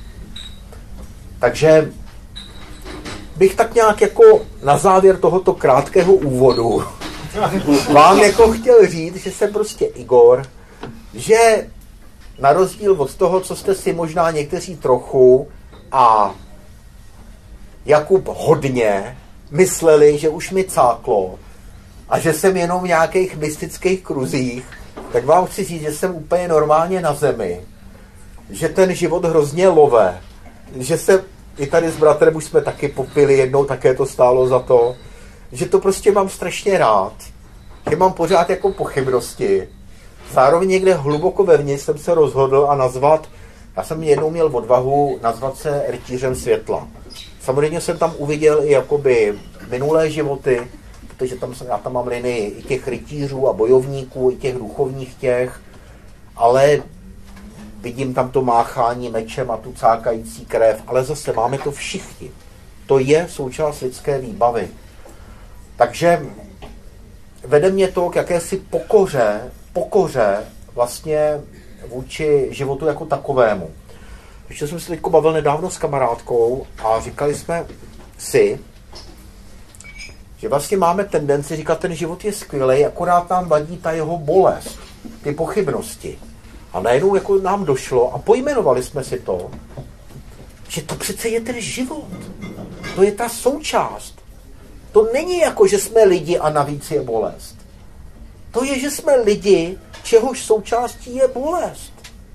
Takže bych tak nějak jako na závěr tohoto krátkého úvodu vám jako chtěl říct, že jsem prostě Igor, že na rozdíl od toho, co jste si možná někteří trochu a Jakub hodně mysleli, že už mi cáklo a že jsem jenom v nějakých mystických kruzích, tak vám chci říct, že jsem úplně normálně na zemi, že ten život hrozně love, že se i tady s bratrem už jsme taky popili jednou, také to stálo za to, že to prostě mám strašně rád, že mám pořád jako pochybnosti. Zároveň někde hluboko vevnitř jsem se rozhodl a nazvat, já jsem jednou měl odvahu nazvat se rytířem světla. Samozřejmě jsem tam uviděl i jakoby minulé životy, protože já tam mám linii i těch rytířů a bojovníků, i těch duchovních těch, ale vidím tam to máchání mečem a tu cákající krev, ale zase máme to všichni. To je součást lidské výbavy. Takže vede mě to k jakési pokoře vlastně vůči životu jako takovému. Ještě jsem se teď bavil nedávno s kamarádkou a říkali jsme si, že vlastně máme tendenci říkat, ten život je skvělý, akorát nám vadí ta jeho bolest, ty pochybnosti. A najednou jako nám došlo a pojmenovali jsme si to, že to přece je ten život. To je ta součást. To není jako, že jsme lidi a navíc je bolest. To je, že jsme lidi, čehož součástí je bolest.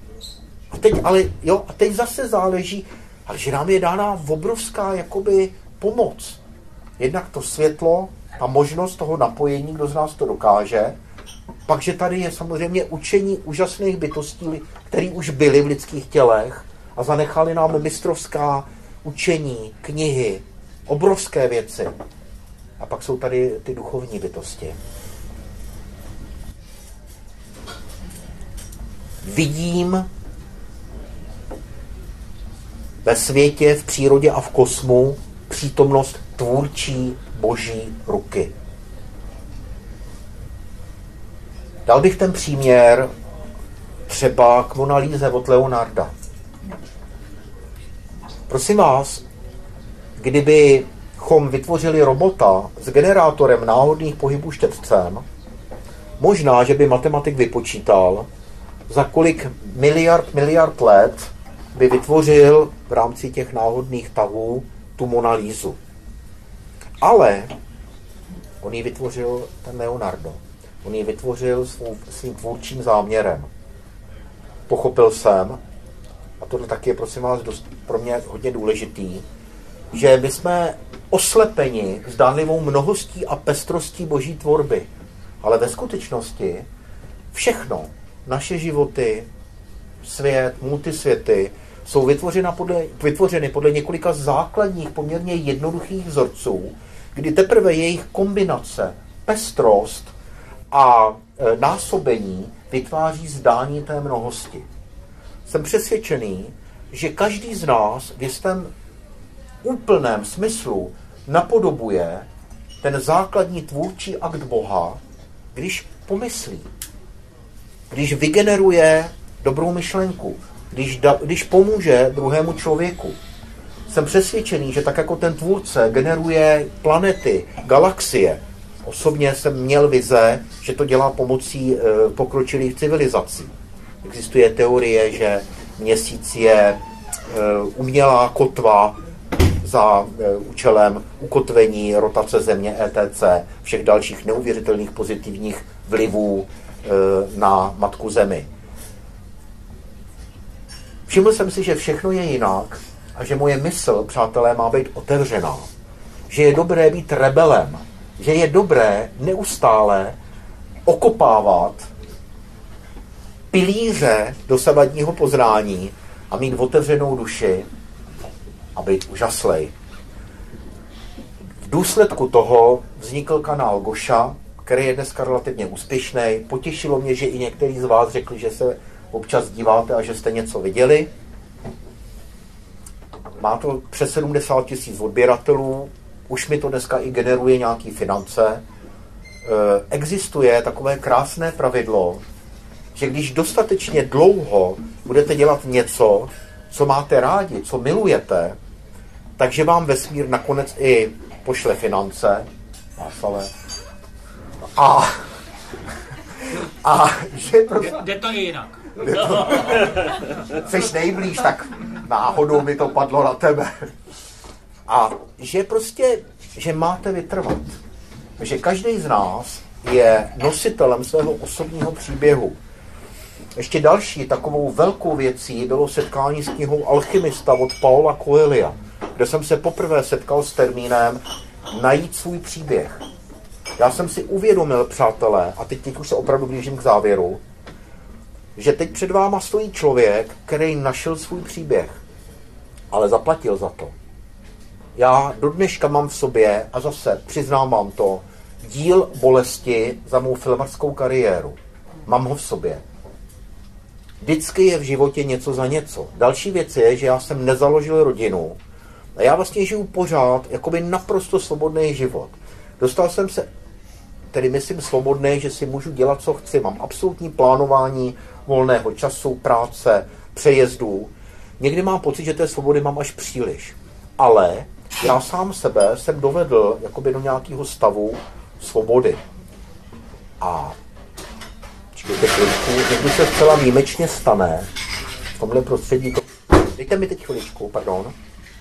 A teď zase záleží, ale že nám je dána obrovská jakoby pomoc. Jednak to světlo, ta možnost toho napojení, kdo z nás to dokáže. Pak, že tady je samozřejmě učení úžasných bytostí, které už byly v lidských tělech a zanechali nám mistrovská učení, knihy, obrovské věci. A pak jsou tady ty duchovní bytosti. Vidím ve světě, v přírodě a v kosmu přítomnost tvůrčí boží ruky. Dal bych ten příměr třeba k Mona Líze od Leonarda. Prosím vás, kdybychom vytvořili robota s generátorem náhodných pohybů štětcem, možná, že by matematik vypočítal, za kolik miliard let by vytvořil v rámci těch náhodných tahů tu Mona Lízu. Ale on ji vytvořil ten Leonardo. On ji vytvořil svým tvůrčím záměrem. Pochopil jsem, a tohle taky je prosím vás pro mě hodně důležitý, že my jsme oslepeni zdánlivou mnohostí a pestrostí boží tvorby. Ale ve skutečnosti všechno, naše životy, svět, multisvěty, jsou vytvořeny podle několika základních, poměrně jednoduchých vzorců, kdy teprve jejich kombinace, pestrost a násobení vytváří zdání té mnohosti. jsem přesvědčený, že každý z nás v jistém úplném smyslu napodobuje ten základní tvůrčí akt Boha, když pomyslí, když vygeneruje dobrou myšlenku, když pomůže druhému člověku. Jsem přesvědčený, že tak jako ten tvůrce generuje planety, galaxie, osobně jsem měl vize, že to dělá pomocí pokročilých civilizací. Existuje teorie, že Měsíc je umělá kotva za účelem ukotvení rotace Země ETC, všech dalších neuvěřitelných pozitivních vlivů na Matku Zemi. Všiml jsem si, že všechno je jinak a že moje mysl, přátelé, má být otevřená. Že je dobré být rebelem. Že je dobré neustále okopávat pilíře dosavadního poznání a mít otevřenou duši a být úžaslej. V důsledku toho vznikl kanál Goša, který je dneska relativně úspěšný. Potěšilo mě, že i některý z vás řekli, že se občas díváte a že jste něco viděli. Má to přes 70 000 odběratelů, už mi to dneska i generuje nějaké finance. Existuje takové krásné pravidlo, že když dostatečně dlouho budete dělat něco, co máte rádi, co milujete, takže vám vesmír nakonec i pošle finance. A že prostě... Jde to i jinak. Jseš nejblíž, tak náhodou mi to padlo na tebe. A že prostě, že máte vytrvat. Že každý z nás je nositelem svého osobního příběhu. Ještě další takovou velkou věcí bylo setkání s knihou Alchymista od Paula Coelia, kde jsem se poprvé setkal s termínem najít svůj příběh. Já jsem si uvědomil, přátelé, a teď už se opravdu blížím k závěru, že teď před váma stojí člověk, který našel svůj příběh, ale zaplatil za to. Já do dneška mám v sobě, a zase přiznám vám to, díl bolesti za mou filmařskou kariéru. Mám ho v sobě. Vždycky je v životě něco za něco. Další věc je, že já jsem nezaložil rodinu a já vlastně žiju pořád jakoby naprosto svobodný život. Dostal jsem se, tedy myslím svobodný, že si můžu dělat, co chci. Mám absolutní plánování volného času, práce, přejezdů. Někdy mám pocit, že té svobody mám až příliš. Ale já sám sebe jsem dovedl jakoby do nějakého stavu svobody. A čekajte chviličku, někdy se zcela výjimečně stane v tomhle prostředí. Dejte mi teď chviličku, pardon.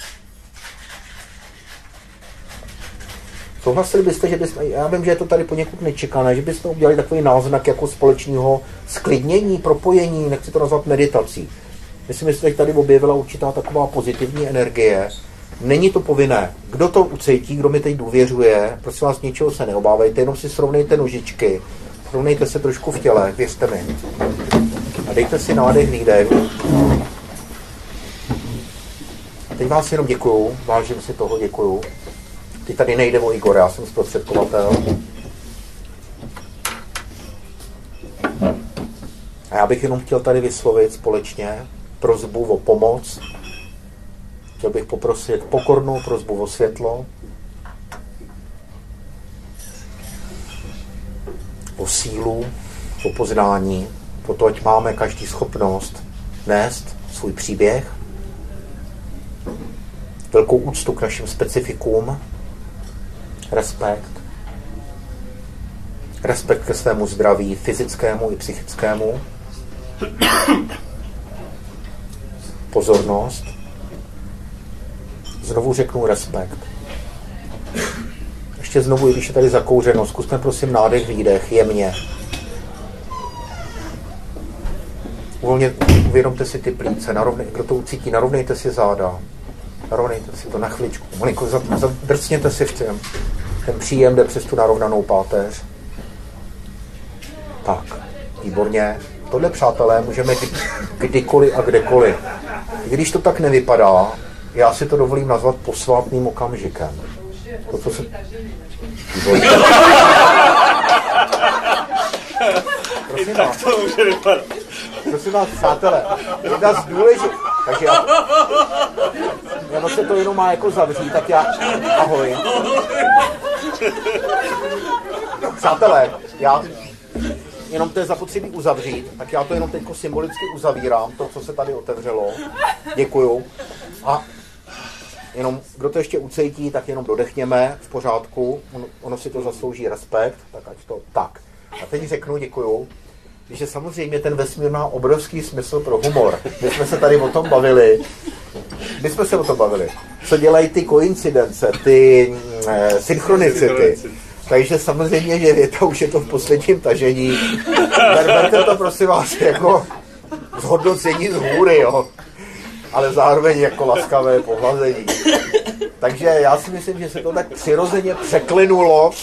Souhlasili byste, že byste, já vím, že je to tady poněkud nečekané, že byste udělali takový náznak jako společného sklidnění, propojení, nechci to nazvat meditací. Myslím, že se tady objevila určitá taková pozitivní energie. Není to povinné. Kdo to ucítí, kdo mi teď důvěřuje, prosím vás, ničeho se neobávejte, jenom si srovnejte nožičky, srovnejte se trošku v těle, věřte mi. A dejte si nádech, výdech. A teď vás jenom děkuju, vážím si toho, děkuju. Teď tady nejde o Igor, já jsem zprostředkovatel. A já bych jenom chtěl tady vyslovit společně prosbu o pomoc. Chtěl bych poprosit pokornou prosbu o světlo, o sílu, o poznání, o to, ať máme každý schopnost nést svůj příběh, velkou úctu k našim specifikům, respekt ke svému zdraví, fyzickému i psychickému, pozornost, znovu řeknu respekt. Ještě znovu, i když je tady zakouřeno, zkusme prosím nádech, výdech, jemně. Uvědomte si ty plíce, kdo to ucítí, narovnejte si záda, narovnejte si to na chviličku, malinko zadrcněte si v těm. Ten příjem jde přes tu narovnanou páteř. Tak, výborně. Tohle, přátelé, můžeme kdykoliv a kdekoliv. I když to tak nevypadá, já si to dovolím nazvat posvátným okamžikem. To, co se... Výborně. I tak to může vypadat. prosím vás, přátelé, jedna z důležitých, takže já se to jenom má jako zavřít, tak já, ahoj. Přátelé, já jenom to je zapotřebí uzavřít, tak já to jenom teď symbolicky uzavírám, to, co se tady otevřelo. Děkuju. A jenom, kdo to ještě ucejtí, tak jenom dodechněme, v pořádku, ono si to zaslouží respekt, tak ať to tak. A teď řeknu děkuju, že samozřejmě ten vesmír má obrovský smysl pro humor. My jsme se tady o tom bavili. Co dělají ty koincidence, ty synchronicity. Takže samozřejmě, že věta už je to v posledním tažení. Berte to prosím vás jako zhodnocení z hůry, jo. Ale zároveň jako laskavé pohlazení. Takže já si myslím, že se to tak přirozeně překlinulo.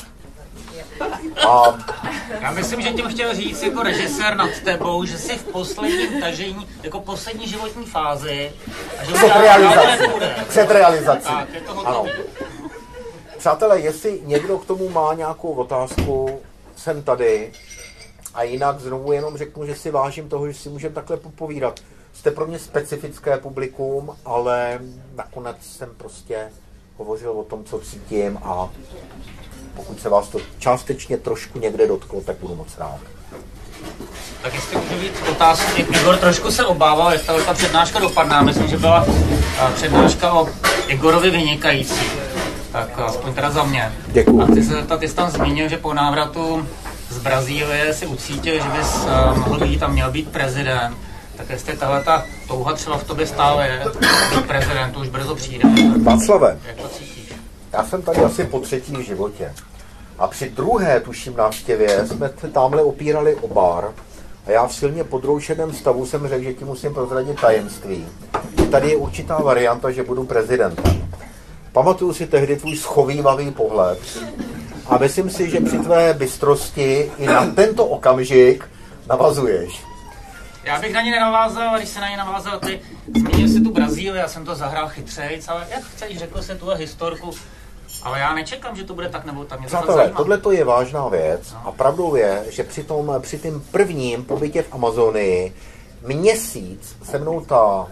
A já myslím, že tím chtěl říct jako režisér nad tebou, že jsi v posledním tažení, jako poslední životní fázi. A že před realizací. Tak, je to hotový. Přátelé, jestli někdo k tomu má nějakou otázku, jsem tady. A jinak znovu jenom řeknu, že si vážím toho, že si můžeme takhle popovídat. Jste pro mě specifické publikum, ale nakonec jsem prostě hovořil o tom, co cítím a pokud se vás to částečně trošku někde dotklo, tak budu moc rád. Tak jestli můžu víc otázky. Igor trošku se obával, jestli ta přednáška dopadná. Myslím, že byla přednáška o Igorovi vynikající. Tak aspoň teda za mě. Děkuju. A ty jsi tam zmínil, že po návratu z Brazílie si ucítil, že bys mohl být a měl být prezident. Tak jestli tahle ta touha třeba v tobě stále je, být prezident, už brzo přijde. Václave, jak to cítíš? já jsem tady asi po třetí v životě. A při druhé, tuším, návštěvě jsme se tamhle opírali o bar a já v silně podroušeném stavu jsem řekl, že ti musím prozradit tajemství. Tady je určitá varianta, že budu prezidentem. Pamatuju si tehdy tvůj schovívavý pohled a myslím si, že při tvé bystrosti i na tento okamžik navazuješ. Já bych na ně nenavázal, když se na ně navázal ty, zmínil si tu Brazílii, já jsem to zahrál chytřejc, ale jak chceš, řekl jsi tuhle historku, ale já nečekám, že to bude tak nebo tak, mě to tak zajímá. Tohle to je vážná věc a pravdou je, že při tím prvním pobytě v Amazonii měsíc se mnou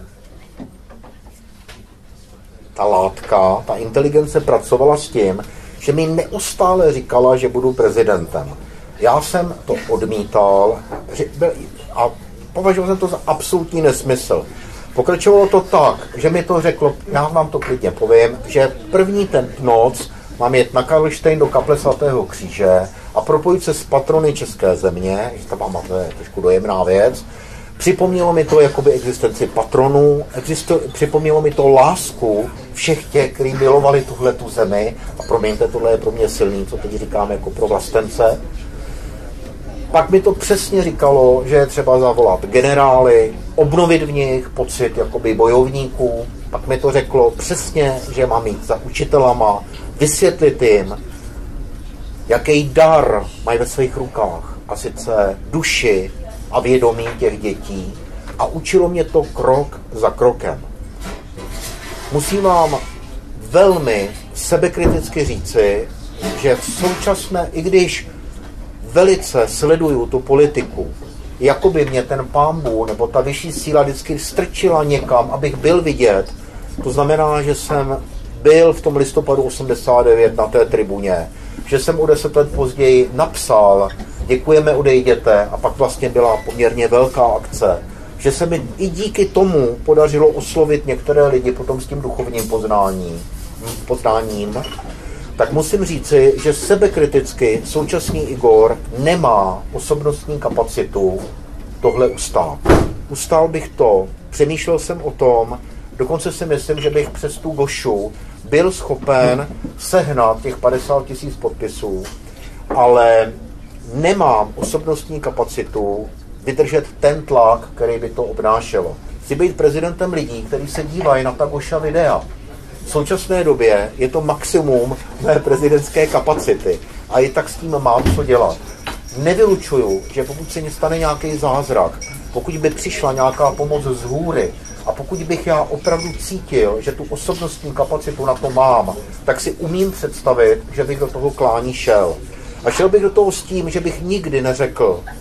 ta látka, ta inteligence pracovala s tím, že mi neustále říkala, že budu prezidentem. Já jsem to odmítal a považoval jsem to za absolutní nesmysl. Pokračovalo to tak, že mi to řeklo, já vám to klidně povím, že první ten noc mám jet na Karlštejn do kaple svatého kříže a propojit se s patrony české země, že to je trošku dojemná věc. Připomnělo mi to jakoby existenci patronů, připomnělo mi to lásku všech těch, kteří milovali tuhletu zemi. A promiňte, tohle je pro mě silný, co teď říkám jako pro vlastence. Pak mi to přesně říkalo, že je třeba zavolat generály, obnovit v nich pocit jakoby bojovníků. Pak mi to řeklo přesně, že mám jít za učitelama, vysvětlit jim, jaký dar mají ve svých rukách. A sice duši a vědomí těch dětí. A učilo mě to krok za krokem. Musím vám velmi sebekriticky říci, že v současné, i když velice sleduju tu politiku, jakoby mě ten pánbů nebo ta vyšší síla vždycky strčila někam, abych byl vidět. To znamená, že jsem byl v tom listopadu 89 na té tribuně, že jsem o 10 let později napsal děkujeme, odejděte, a pak vlastně byla poměrně velká akce, že se mi i díky tomu podařilo oslovit některé lidi potom s tím duchovním poznáním, tak musím říci, že sebekriticky současný Igor nemá osobnostní kapacitu tohle ustát. Ustál bych to, přemýšlel jsem o tom, dokonce si myslím, že bych přes tu Gošu byl schopen sehnat těch 50 000 podpisů, ale nemám osobnostní kapacitu vydržet ten tlak, který by to obnášelo. Chci být prezidentem lidí, kteří se dívají na ta Goša videa. V současné době je to maximum mé prezidentské kapacity a i tak s tím mám co dělat. Nevylučuju, že pokud se stane nějaký zázrak, pokud by přišla nějaká pomoc z hůry a pokud bych já opravdu cítil, že tu osobnostní kapacitu na to mám, tak si umím představit, že bych do toho klání šel. A šel bych do toho s tím, že bych nikdy neřekl,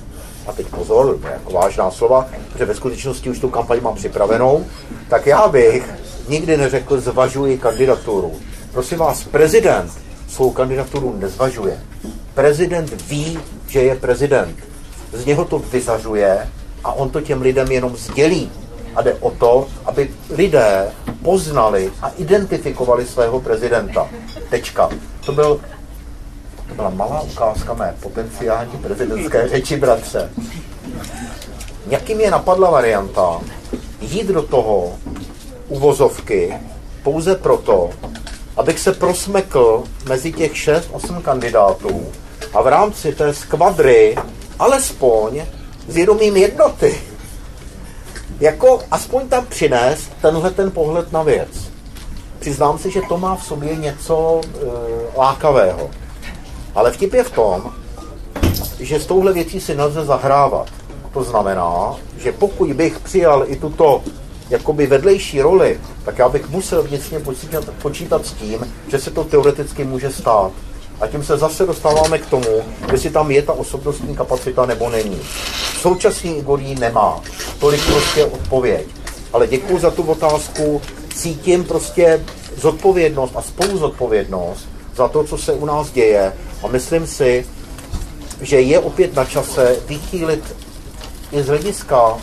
a teď pozor, jako vážná slova, protože ve skutečnosti už tu kampaň mám připravenou, tak já bych nikdy neřekl, zvažuji kandidaturu. Prosím vás, prezident svou kandidaturu nezvažuje. Prezident ví, že je prezident. Z něho to vyzařuje a on to těm lidem jenom sdělí. A jde o to, aby lidé poznali a identifikovali svého prezidenta. Tečka. To byla malá ukázka mé potenciální prezidentské řeči, bratře. Jaký mě napadla varianta jít do toho uvozovky pouze proto, abych se prosmekl mezi těch 6-8 kandidátů a v rámci té skvadry alespoň s vědomím jednoty jako aspoň tam přinést tenhle ten pohled na věc. Přiznám si, že to má v sobě něco lákavého. Ale vtip je v tom, že s touhle věcí si nelze zahrávat. To znamená, že pokud bych přijal i tuto jakoby vedlejší roli, tak já bych musel vnitřně počítat s tím, že se to teoreticky může stát. A tím se zase dostáváme k tomu, jestli tam je ta osobnostní kapacita nebo není. Současný Igor ji nemá. Tolik prostě odpověď. Ale děkuji za tu otázku. Cítím prostě zodpovědnost a spoluzodpovědnost za to, co se u nás děje. A myslím si, že je opět na čase vychýlit i z hlediska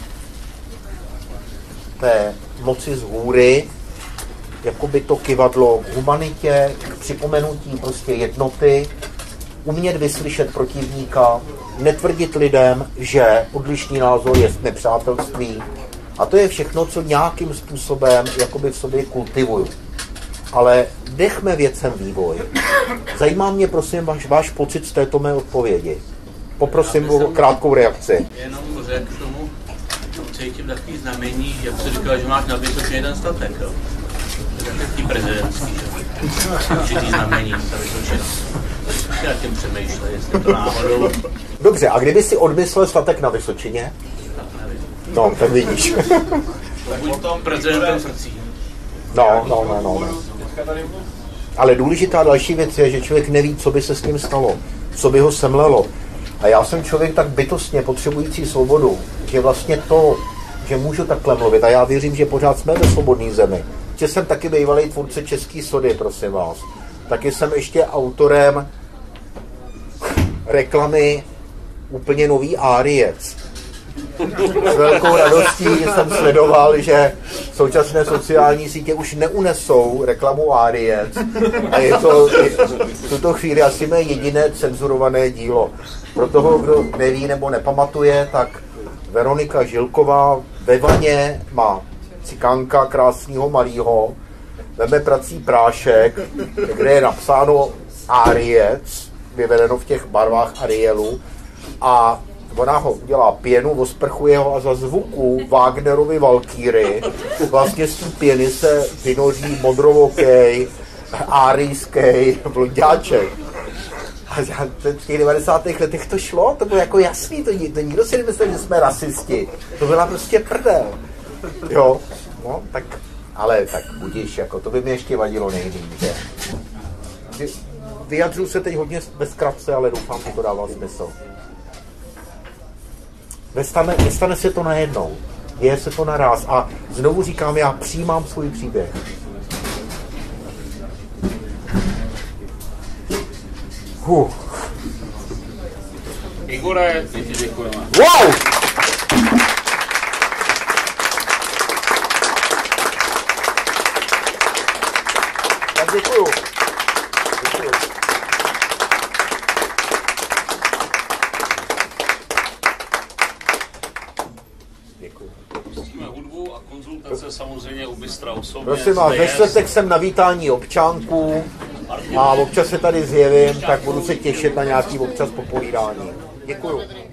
té moci z hůry, jakoby to kyvadlo k humanitě, k připomenutí prostě jednoty, umět vyslyšet protivníka, netvrdit lidem, že odlišný názor je nepřátelství. A to je všechno, co nějakým způsobem jakoby v sobě kultivuju. Ale nechme věcem vývoj. Zajímá mě, prosím, váš pocit z této mé odpovědi. Poprosím o krátkou reakci. Jenom řekl k tomu, cítím takový znamení, jak jsi říkal, že máš na Vysočině jeden statek, jo? To je takový prezidentský, že? Určitý znamení na Vysočině. Já tím přemýšlel, jestli to náhodou... Dobře, a kdyby si odmyslel statek na Vysočině? Tak nevím. No, tak vidíš. Buď tom prezidentem srdcí. No. Ale důležitá další věc je, že člověk neví, co by se s ním stalo, co by ho semlelo. A já jsem člověk tak bytostně potřebující svobodu, že vlastně to, že můžu takhle mluvit, a já věřím, že pořád jsme ve svobodné zemi, že jsem taky bývalý tvůrce český sody, prosím vás. Taky jsem ještě autorem reklamy úplně nový Áriec. S velkou radostí jsem sledoval, že současné sociální sítě už neunesou reklamu Áriec a je to v tuto chvíli asi mé jediné cenzurované dílo. Pro toho, kdo neví nebo nepamatuje, tak Veronika Žilková ve vaně má cikánka krásného malýho, veme prací prášek, kde je napsáno Áriec, vyvedeno v těch barvách Arielu, a ona ho udělá pěnu, osprchuje ho a za zvuku Wagnerovy Valkýry vlastně z té pěny se vynoří modrovokej, árijský blonďáček. A v těch 90. letech to šlo, to bylo jako jasný, to nikdo si nemyslel, že jsme rasisti. To byla prostě prdel. Jo, no, tak, ale tak budíš, jako to by mi ještě vadilo nejvíc, že? Vyjadřuju se teď hodně ve zkratce, ale doufám, že to dává smysl. Nestane se to najednou, děje se to naraz a znovu říkám, já přijímám svůj příběh. Igore, my ti děkujeme. Wow! Tak děkuju. Pustíme hudbu a konzultace samozřejmě u Bystra osobně. Prosím vás, ve čtvrtek jsem na vítání občánků a občas se tady zjevím, tak budu se těšit na nějaký občas popovídání. Děkuju.